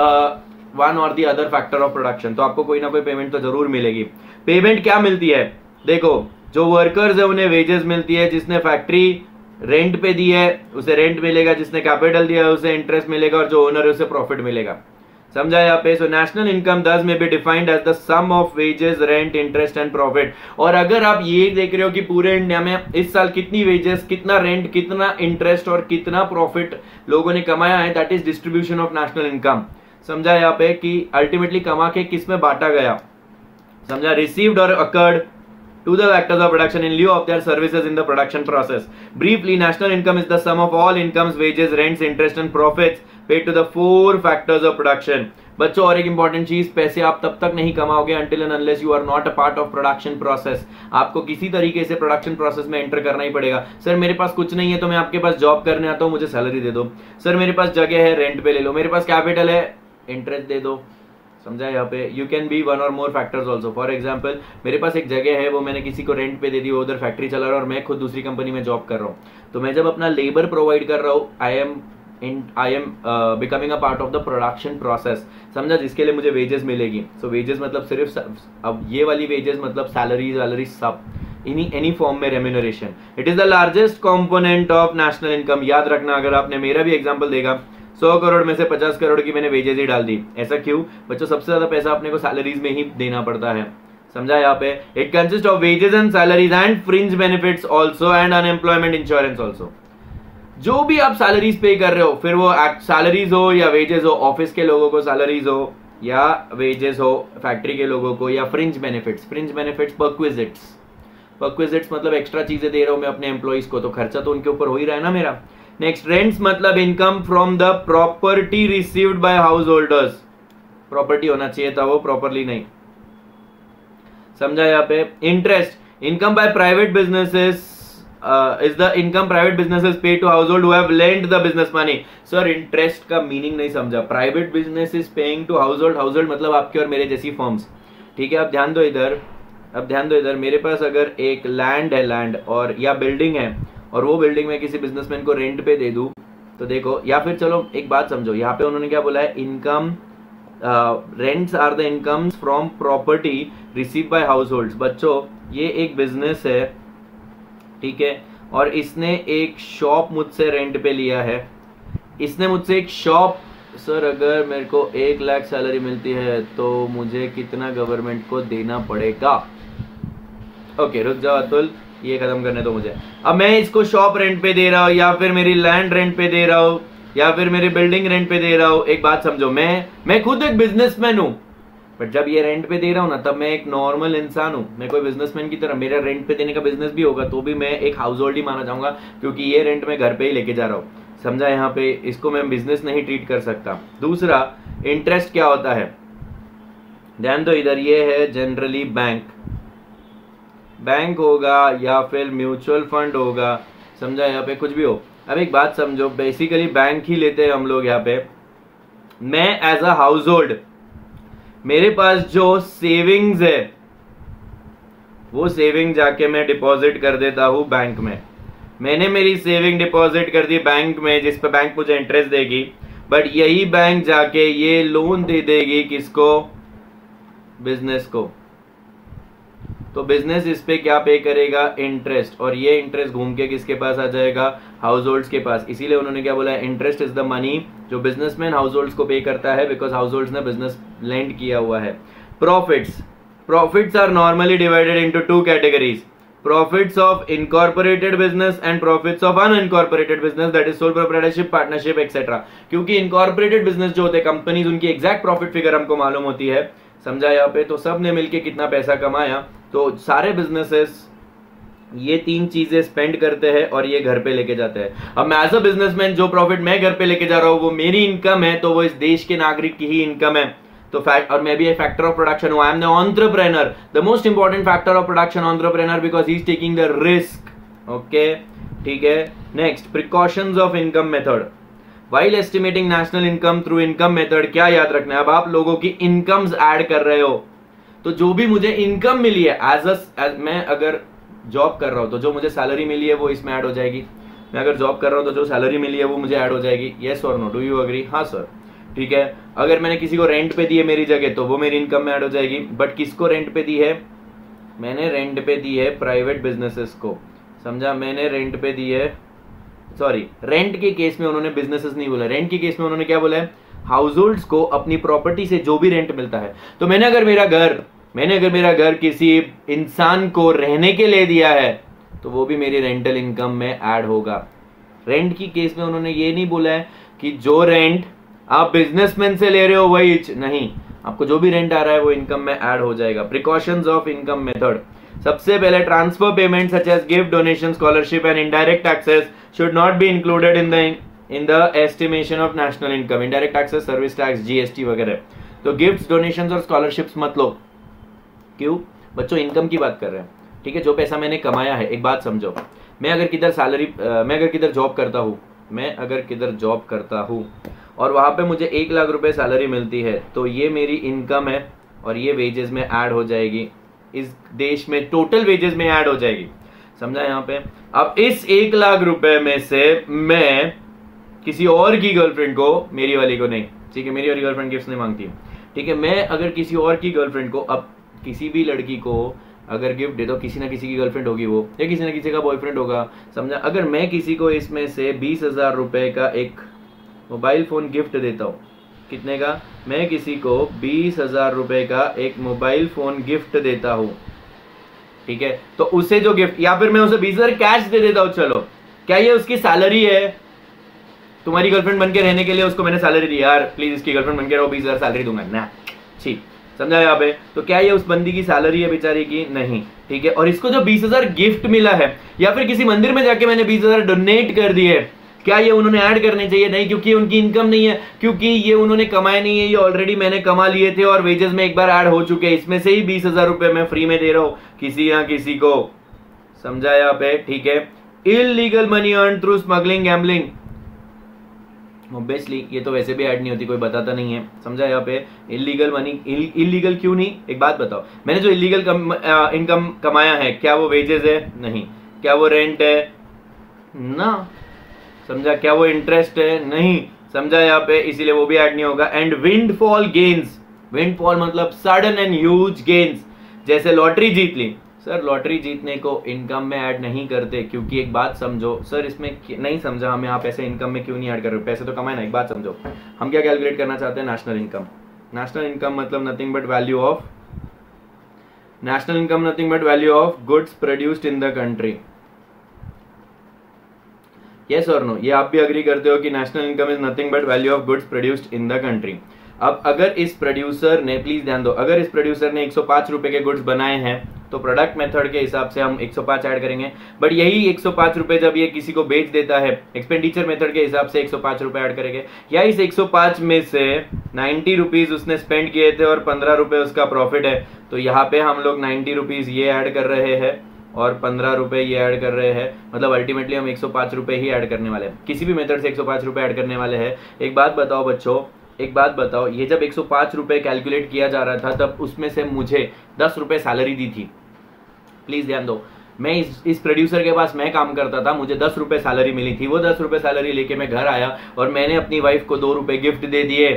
one or the other factor of production. तो आपको कोई ना कोई पेमेंट तो जरूर मिलेगी। पेमेंट क्या मिलती है? देखो, जो वर्कर्स है उन्हें वेजेस मिलती है, जिसने फैक्ट्री रेंट पे दी है उसे रेंट मिलेगा, जिसने कैपिटल दिया है उसे इंटरेस्ट मिलेगा, और जो ओनर है उसे प्रॉफिट मिलेगा। समझा यहाँ पे? सो नेशनल इनकम दस में be defined as the sum of wages, rent, interest and profit. और अगर आप ये देख रहे हो कि पूरे इंडिया में इस साल कितनी वेजेस, कितना रेंट, कितना इंटरेस्ट और कितना प्रॉफिट लोगों ने कमाया है, that is distribution of national income. समझा यहाँ पे कि अल्टीमेटली कमा के किस में बांटा गया। समझा? Received or accrued to the factors of production in lieu of their services in the production process. Briefly, national income is the sum of all incomes, wages, rents, interest and profits paid to the four factors of production. बच्चों, और एक important चीज, पैसे आप तब तक नहीं कमाओगे until and unless you are not a part of production process. आपको किसी तरीके से प्रोडक्शन प्रोसेस में एंटर करना ही पड़ेगा। सर मेरे पास कुछ नहीं है तो मैं आपके पास जॉब करने आता हूँ, मुझे सैलरी दे दो। सर मेरे पास जगह है, रेंट पे ले लो। मेरे पास कैपिटल है, इंटरेस्ट दे दो। समझा यहाँ पे? You can be one or more factors also. For example, मेरे पास एक जगह है, वो मैंने किसी को रेंट पे दे दी, वो उधर फैक्ट्री चला रहा है और मैं खुद दूसरी कंपनी में जॉब कर रहा हूँ। तो मैं जब अपना लेबर प्रोवाइड कर रहा हूँ, I am in I am becoming a part of the production process. समझा? जिसके लिए मुझे वेजेस मिलेगी। सो so, वेजेस मतलब सिर्फ, अब ये वाली वेजेस मतलब सैलरीज वैलरी सब, इन एनी फॉर्म में remuneration. It is the largest component of national income. याद रखना, अगर आपने मेरा भी एग्जाम्पल देगा, सौ करोड़ में से पचास करोड़ की मैंने वेजेस ही डाल दी। ऐसा क्यों? बच्चों, सबसे ज्यादा पैसा अपने को सैलरीज में ही देना पड़ता है। समझा यहाँ पे? It consist of wages and salaries and fringe benefits also and unemployment insurance also. जो भी आप सैलरीज पे कर रहे हो, फिर वो सैलरीज हो या वेजेस हो, ऑफिस के लोगों को सैलरीज हो या वेजेस हो, फैक्ट्री के लोगों को, या fringe benefits. Fringe benefits perquisites. Perquisites मतलब एक्स्ट्रा चीजें दे रहा हूं मैं अपने एम्प्लॉइज को, तो खर्चा तो उनके ऊपर हो ही रहा है ना मेरा। नेक्स्ट, रेंट्स मतलब income from the property received by house holders. Property होना चाहिए था, वो प्रॉपरली नहीं। समझा यहाँ पे? Interest, income by private businesses is the income private businesses pay to house hold who have lent the business money. Sir interest का meaning नहीं समझा। Private business is paying to house hold, house hold मतलब आपके और मेरे जैसी firms, ठीक है। अब ध्यान दो इधर, अब ध्यान दो इधर, मेरे पास अगर एक लैंड है, लैंड और या बिल्डिंग है, और वो बिल्डिंग मैं किसी बिजनेसमैन को रेंट पे दे दूं, तो देखो, या फिर चलो एक बात समझो, यहाँ पे उन्होंने क्या बोला है, income rents are the incomes from property receive by house hold. बच्चों ये एक बिजनेस है, ठीक है, और इसने एक शॉप मुझसे रेंट पे लिया है। इसने मुझसे एक शॉप, सर अगर मेरे को एक लाख सैलरी मिलती है तो मुझे कितना गवर्नमेंट को देना पड़ेगा? ओके रुक जाओ अतुल, ये खत्म करने दो मुझे। अब मैं इसको शॉप रेंट पे दे रहा हूँ, या फिर मेरी लैंड रेंट पे दे रहा हूँ, या फिर मेरी बिल्डिंग रेंट पे दे रहा हूँ। एक बात समझो, मैं मैं खुद एक बिजनेसमैन हूँ, बट जब ये रेंट पे दे रहा हूँ ना, तब मैं एक नॉर्मल इंसान हूँ। मैं कोई बिजनेसमैन की तरह, मेरा रेंट पे देने का बिजनेस भी होगा तो भी मैं एक हाउस होल्ड ही माना जाऊंगा, क्योंकि ये रेंट मैं घर पे ही लेके जा रहा हूँ। समझा? यहाँ पे इसको मैं बिजनेस नहीं ट्रीट कर सकता। दूसरा, इंटरेस्ट क्या होता है, ध्यान दो इधर, ये है जनरली बैंक, बैंक होगा या फिर म्यूचुअल फंड होगा, समझा? यहाँ पे कुछ भी हो। अब एक बात समझो, बेसिकली बैंक ही लेते हैं हम लोग यहाँ पे। मैं एज अ हाउस होल्ड, मेरे पास जो सेविंग्स है वो सेविंग जाके मैं डिपॉजिट कर देता हूं बैंक में। मैंने मेरी सेविंग डिपॉजिट कर दी बैंक में, जिस पे बैंक मुझे इंटरेस्ट देगी, बट यही बैंक जाके ये लोन दे देगी किसको? बिजनेस को। तो बिजनेस इस पे क्या पे करेगा? इंटरेस्ट। और ये इंटरेस्ट घूम के किसके पास आ जाएगा? हाउस होल्ड्स के पास। इसीलिए उन्होंने क्या बोला है, इंटरेस्ट इज द मनी जो बिजनेसमैन हाउस होल्ड्स को पे करता है, बिकॉज हाउस होल्ड्स ने बिजनेस लेंड किया हुआ है। Profits, profits are normally divided into two categories, profits of incorporated business and profits of unincorporated business, that is sole proprietorship, partnership etcetera. क्योंकि incorporated business जो होते हैं कंपनीज, उनकी exact profit figure हमको मालूम होती है, समझा? यहाँ पे तो सब ने मिलके कितना पैसा कमाया, तो सारे बिजनेसेस ये तीन चीजें स्पेंड करते हैं और ये घर पे लेके जाते हैं। अब मैं एज अ बिजनेसमैन जो प्रॉफिट मैं घर पे लेके जा रहा हूँ वो मेरी इनकम है, तो वो इस देश के नागरिक की ही इनकम है। तो फैक्ट, और मैं भी एक फैक्टर ऑफ प्रोडक्शन हूं, I am the entrepreneur, the most important factor of production entrepreneur, because he is taking the risk. Okay ठीक है। Next, precautions of income method. While estimating national income through income method, क्या याद रखना है, अब आप लोगों की इनकम्स ऐड कर रहे हो, तो जो भी मुझे इनकम मिली है एज अ, मैं अगर जॉब कर रहा हूं तो जो मुझे सैलरी मिली है वो इसमें ऐड हो जाएगी। मैं अगर जॉब कर रहा हूं तो जो सैलरी मिली है वो मुझे ऐड हो जाएगी। यस और नो, डू यू अग्री? हाँ सर, ठीक है। अगर मैंने किसी को रेंट पे दी है मेरी जगह, तो वो मेरी इनकम में ऐड हो जाएगी। बट किसको रेंट पे दी है? मैंने रेंट पे दी है प्राइवेट बिजनेसेस को, समझा? मैंने रेंट पे दी है, सॉरी, रेंट के केस में उन्होंने बिजनेसेस नहीं बोला, रेंट के केस में उन्होंने क्या बोला है? हाउस होल्ड्स को अपनी प्रॉपर्टी से जो भी रेंट मिलता है। तो मैंने अगर मेरा घर मैंने अगर मेरा घर किसी इंसान को रहने के लिए दिया है, तो वो भी मेरी रेंटल इनकम में ऐड होगा। रेंट की केस में उन्होंने ये नहीं बोला है कि जो रेंट आप बिजनेसमैन से ले रहे हो वही, नहीं, आपको जो भी रेंट आ रहा है वो इनकम में ऐड हो जाएगा। प्रिकॉशंस ऑफ इनकम मेथड, सबसे पहले transfer payment such as gift, donation, scholarship and indirect taxes should not be included in the in the estimation of national income. indirect taxes, service tax, G S T वगैरह। तो gifts, donations और scholarships मत लो। क्यों? बच्चों income की बात कर रहे हैं, ठीक है। जो पैसा मैंने कमाया है, एक बात समझो, मैं अगर किधर सैलरी मैं अगर किधर जॉब करता हूँ मैं अगर किधर जॉब करता हूँ और वहां पे मुझे एक लाख रुपए सैलरी मिलती है, तो ये मेरी इनकम है और ये वेजेस में ऐड हो जाएगी, इस देश में टोटल वेजेस में ऐड हो जाएगी, समझा? यहाँ पे अब इस एक लाख रुपए में से मैं किसी और की गर्लफ्रेंड को, मेरी वाली को नहीं, ठीक है, मेरी वाली गर्लफ्रेंड गिफ्ट नहीं मांगती, ठीक है, मैं अगर किसी और की गर्लफ्रेंड को, अब किसी भी लड़की को अगर गिफ्ट दे दो, किसी ना किसी की गर्लफ्रेंड होगी वो, या किसी ना किसी का बॉयफ्रेंड होगा, समझा? अगर मैं किसी को इसमें से बीस हजार रुपए का एक मोबाइल फोन गिफ्ट देता हूँ, कितने का? मैं किसी को बीस हजार रुपए का एक मोबाइल फोन गिफ्ट देता हूँ, ठीक है, तो उसे जो गिफ्ट, या फिर मैं उसे बीस हजार कैश दे देता हूं, चलो, क्या ये उसकी सैलरी है? तुम्हारी गर्लफ्रेंड बनके रहने के लिए उसको मैंने सैलरी दी, यार प्लीज इसकी गर्लफ्रेंड बनके रहो, बीस हजार सैलरी दूंगा ना, ठीक, समझा यहाँ पे? तो क्या ये उस बंदी की सैलरी है बेचारी की? नहीं, ठीक है। और इसको जो बीस हजार गिफ्ट मिला है, या फिर किसी मंदिर में जाके मैंने बीस हजार डोनेट कर दिए, क्या ये उन्होंने ऐड करने चाहिए? नहीं, क्योंकि उनकी इनकम नहीं है, क्योंकि ये उन्होंने कमाए नहीं है, ये ऑलरेडी मैंने कमा लिए थे और वेजेस में एक बार ऐड हो चुके हैं। इसमें से ही बीस हजार रुपए मैं फ्री में दे रहा हूं किसी ना किसी को, समझा यहाँ पे? ठीक है। Illegal money earn through smuggling gambling. Obviously ये तो वैसे भी ऐड नहीं होती, कोई बताता नहीं है, समझा। यहाँ पे इलीगल मनी, इलीगल क्यों नहीं, एक बात बताओ, मैंने जो इलीगल कम, आ, इनकम कमाया है, क्या वो वेजेस है? नहीं। क्या वो रेंट है? ना, समझा। क्या वो इंटरेस्ट है? नहीं, समझा यहाँ पे, इसीलिए वो भी ऐड नहीं होगा। एंड विंडफॉल गेन्स, विंडफॉल मतलब सडन एंड ह्यूज गेन्स, जैसे लॉटरी जीत ली। सर लॉटरी जीतने को इनकम में ऐड नहीं करते, क्योंकि एक बात समझो सर, इसमें नहीं समझा हमें, आप ऐसे इनकम में क्यों नहीं ऐड कर रहे हो? पैसे तो कमाए ना, एक बात समझो, हम क्या कैलकुलेट करना चाहते हैं? National income. नेशनल इनकम मतलब nothing but value of, national income nothing but value of goods produced in the country. Yes और नो, ये आप भी अग्री करते हो कि national income is nothing but value of goods produced in the country. अब अगर इस प्रोड्यूसर ने, प्लीज ध्यान दो, अगर इस प्रोड्यूसर ने एक सौ पाँच रुपए के गुड्स बनाए हैं तो प्रोडक्ट मेथड के हिसाब से हम एक सौ पाँच ऐड करेंगे। बट यही एक सौ पाँच रुपए जब ये किसी को बेच देता है, एक्सपेंडिचर मेथड के हिसाब से एक सौ पाँच रुपए ऐड करेंगे। या इस एक सौ पाँच में से नब्बे रुपीस उसने स्पेंड किए थे और पंद्रह रुपए उसका प्रॉफिट है, तो यहाँ पे हम लोग नब्बे रुपीस ये ऐड कर रहे हैं और पंद्रह रुपए ये ऐड कर रहे हैं, मतलब अल्टीमेटली हम एक सौ पाँच रुपए ही ऐड करने वाले हैं। किसी भी मेथड से एक सौ पाँच रुपए ऐड करने वाले हैं। एक बात बताओ बच्चों, एक बात बताओ, ये जब एक सौ पाँच रुपए कैलकुलेट किया जा रहा था तब उसमें से मुझे दस रुपए सैलरी दी थी। प्लीज ध्यान दो, मैं इस इस प्रोड्यूसर के पास मैं काम करता था, मुझे दस रुपए सैलरी मिली थी। वो दस रुपए सैलरी लेके मैं घर आया और मैंने अपनी वाइफ को दो रुपए गिफ्ट दे दिए।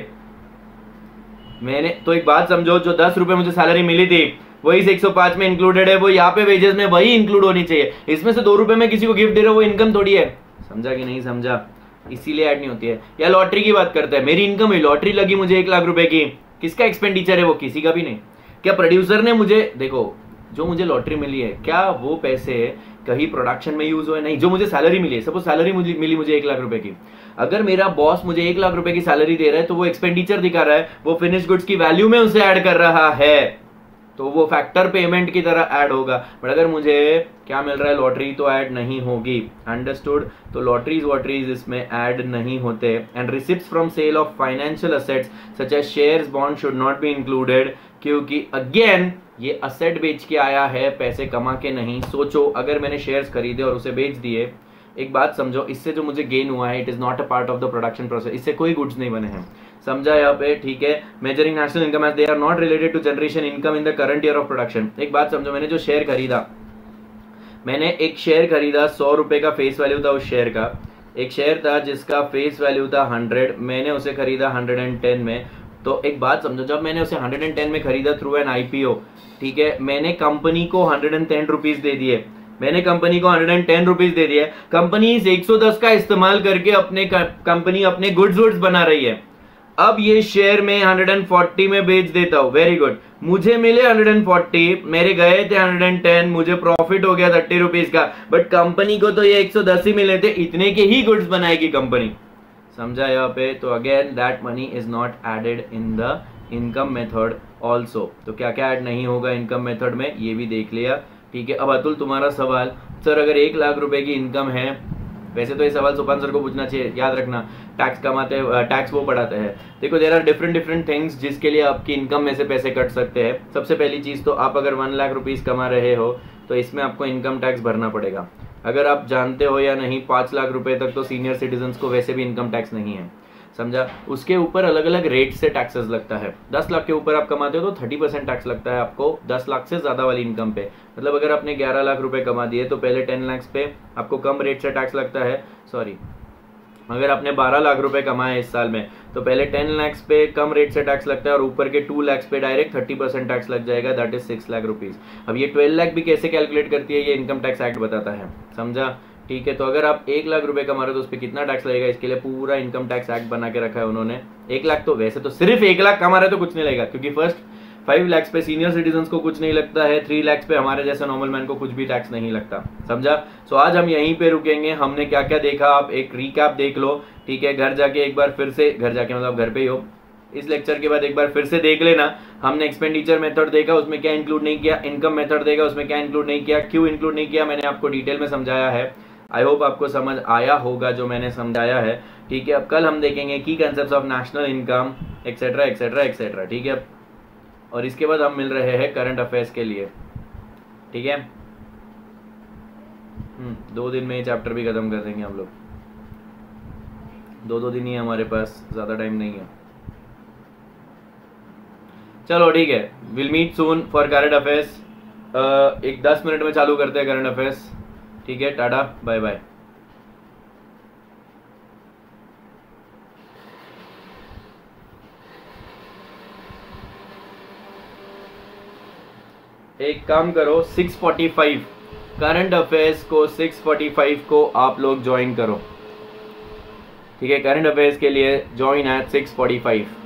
मैंने तो एक बात समझो, जो दस रुपए मुझे सैलरी मिली थी वही इस एक सौ पाँच में इंक्लूडेड है, वो यहाँ पे वेजेस में वही इंक्लूड होनी चाहिए। इसमें से दो रुपए में किसी को गिफ्ट दे रहा हूँ, वो इनकम थोड़ी है। समझा कि नहीं समझा? इसीलिए ऐड नहीं होती है। या लॉटरी की बात करते हैं, मेरी इनकम हुई, लॉटरी लगी मुझे एक लाख रुपए की, किसका एक्सपेंडिचर है? वो किसी का भी नहीं। क्या प्रोड्यूसर ने मुझे, देखो जो मुझे लॉटरी मिली है, क्या वो पैसे कहीं प्रोडक्शन में यूज हुए? नहीं। जो मुझे सैलरी मिली है, सपोज सैलरी मुझे मिली मुझे एक लाख रुपए की, अगर मेरा बॉस मुझे एक लाख रुपए की सैलरी दे रहा है तो वो एक्सपेंडिचर दिखा रहा है, वो फिनिश गुड्स की वैल्यू में उसे ऐड कर रहा है, तो वो फैक्टर पेमेंट की तरह ऐड होगा। बट अगर मुझे क्या मिल रहा है, लॉटरी, तो ऐड नहीं होगी। अंडरस्टूड? तो लॉटरीज वॉटरीज इसमें ऐड नहीं होते। And receipts from sale of financial assets such as shares bond should not be included, क्योंकि अगेन ये असेट बेच के आया है, पैसे कमा के नहीं। सोचो अगर मैंने शेयर्स खरीदे और उसे बेच दिए, एक बात समझो, इससे जो मुझे गेन हुआ है, it is not a part of the production process, इससे कोई गुड्स नहीं बने हैं। समझा यहाँ पे? ठीक है। Measuring national income as they are not related to generation income in the current year of production. एक बात समझो, मैंने जो शेयर खरीदा, मैंने एक शेयर खरीदा, सौ रुपए का फेस वैल्यू था उस शेयर का। एक शेयर था जिसका फेस वैल्यू था हंड्रेड, मैंने उसे खरीदा हंड्रेड एंड टेन में। तो एक बात समझो, जब मैंने उसे हंड्रेड एंड टेन में खरीदा थ्रू एन आईपीओ, ठीक है, मैंने कंपनी को हंड्रेड एंड टेन रुपीज दे दिए, मैंने कंपनी को हंड्रेड एंड टेन रुपीज दे दिए। कंपनी इस एक सौ दस का इस्तेमाल करके अपने कंपनी अपने गुड्स वुड्स बना रही है। अब ये शेयर में हंड्रेड एंड फोर्टी में बेच देता हूं, वेरी गुड, मुझे मिले हंड्रेड एंड फोर्टी, मेरे गए थे हंड्रेड एंड टेन, मुझे प्रॉफिट हो गया थर्टी रुपीज का। बट कंपनी को तो ये एक सौ दस ही मिले थे, इतने के ही गुड्स बनाएगी कंपनी। समझा यहाँ पे? तो again that money is not added in the income method also. तो क्या क्या ऐड नहीं होगा इनकम मेथड में, ये भी देख लिया। ठीक है। अब अतुल तुम्हारा सवाल, सर अगर एक लाख रुपए की इनकम है, वैसे तो ये सवाल सुपान सर को पूछना चाहिए, याद रखना, टैक्स कमाते हैं, टैक्स वो पढ़ाते हैं। देखो there are different different things जिसके लिए आपकी इनकम में से पैसे कट सकते हैं। सबसे पहली चीज तो आप अगर वन लाख रुपीज कमा रहे हो तो इसमें आपको इनकम टैक्स भरना पड़ेगा। अगर आप जानते हो या नहीं, पाँच लाख रुपए तक तो सीनियर सिटीजन्स को वैसे भी इनकम टैक्स नहीं है। समझा? उसके ऊपर अलग अलग रेट से टैक्सेस लगता है। दस लाख के ऊपर आप कमाते हो तो थर्टी परसेंट टैक्स लगता है आपको दस लाख से ज्यादा वाली इनकम पे। मतलब अगर आपने ग्यारह लाख रुपए कमा दिए तो पहले टेन लाख पे आपको कम रेट से टैक्स लगता है। सॉरी, अगर आपने बारह लाख रुपए कमाए इस साल में तो पहले टेन लाख पे कम रेट से टैक्स लगता है और ऊपर के टू लाख पे डायरेक्ट थर्टी परसेंट टैक्स लग जाएगा, that is six lakh rupees. अब ये ट्वेल्व लाख भी कैसे कैलकुलेट करती है, ये इनकम टैक्स एक्ट बताता है। समझा? ठीक है। तो अगर आप एक लाख रुपए कमा रहे हो तो उस पर कितना टैक्स लगेगा, इसके लिए पूरा इनकम टैक्स एक्ट बना के रखा है उन्होंने। एक लाख तो वैसे तो सिर्फ एक लाख कमा रहे तो कुछ नहीं लगेगा, क्योंकि फर्स्ट फाइव लाख पे सीनियर सिटीजन्स को कुछ नहीं लगता है, थ्री लाख पे हमारे जैसे नॉर्मल मैन को कुछ भी टैक्स नहीं लगता। समझा? सो आज हम यहीं पे रुकेंगे। हमने क्या क्या देखा आप एक रिकैप देख लो। ठीक है, घर जाके एक बार फिर से, घर जाके मतलब घर पे ही हो, इस लेक्चर के बाद एक बार फिर से देख लेना। हमने एक्सपेंडिचर मेथड देखा, उसमें क्या इंक्लूड नहीं किया, इनकम मेथड देखा, उसमें क्या इंक्लूड नहीं किया, क्यों इंक्लूड नहीं किया, मैंने आपको डिटेल में समझाया है। आई होप आपको समझ आया होगा जो मैंने समझाया है। ठीक है। अब कल हम देखेंगे की concept of national income etcetera etcetera etcetera. ठीक है। और इसके बाद हम मिल रहे हैं करंट अफेयर्स के लिए। ठीक है। हम्म दो दिन में ये चैप्टर भी खत्म कर देंगे हम लोग। दो दो दिन ही है हमारे पास, ज़्यादा टाइम नहीं है। चलो ठीक है, will meet soon for current affairs. एक दस मिनट में चालू करते हैं करंट अफेयर्स। ठीक है, टाटा बाय बाय। एक काम करो, six forty five current affairs को सिक्स फोर्टी फाइव को आप लोग ज्वाइन करो। ठीक है, करंट अफेयर्स के लिए join at six forty five.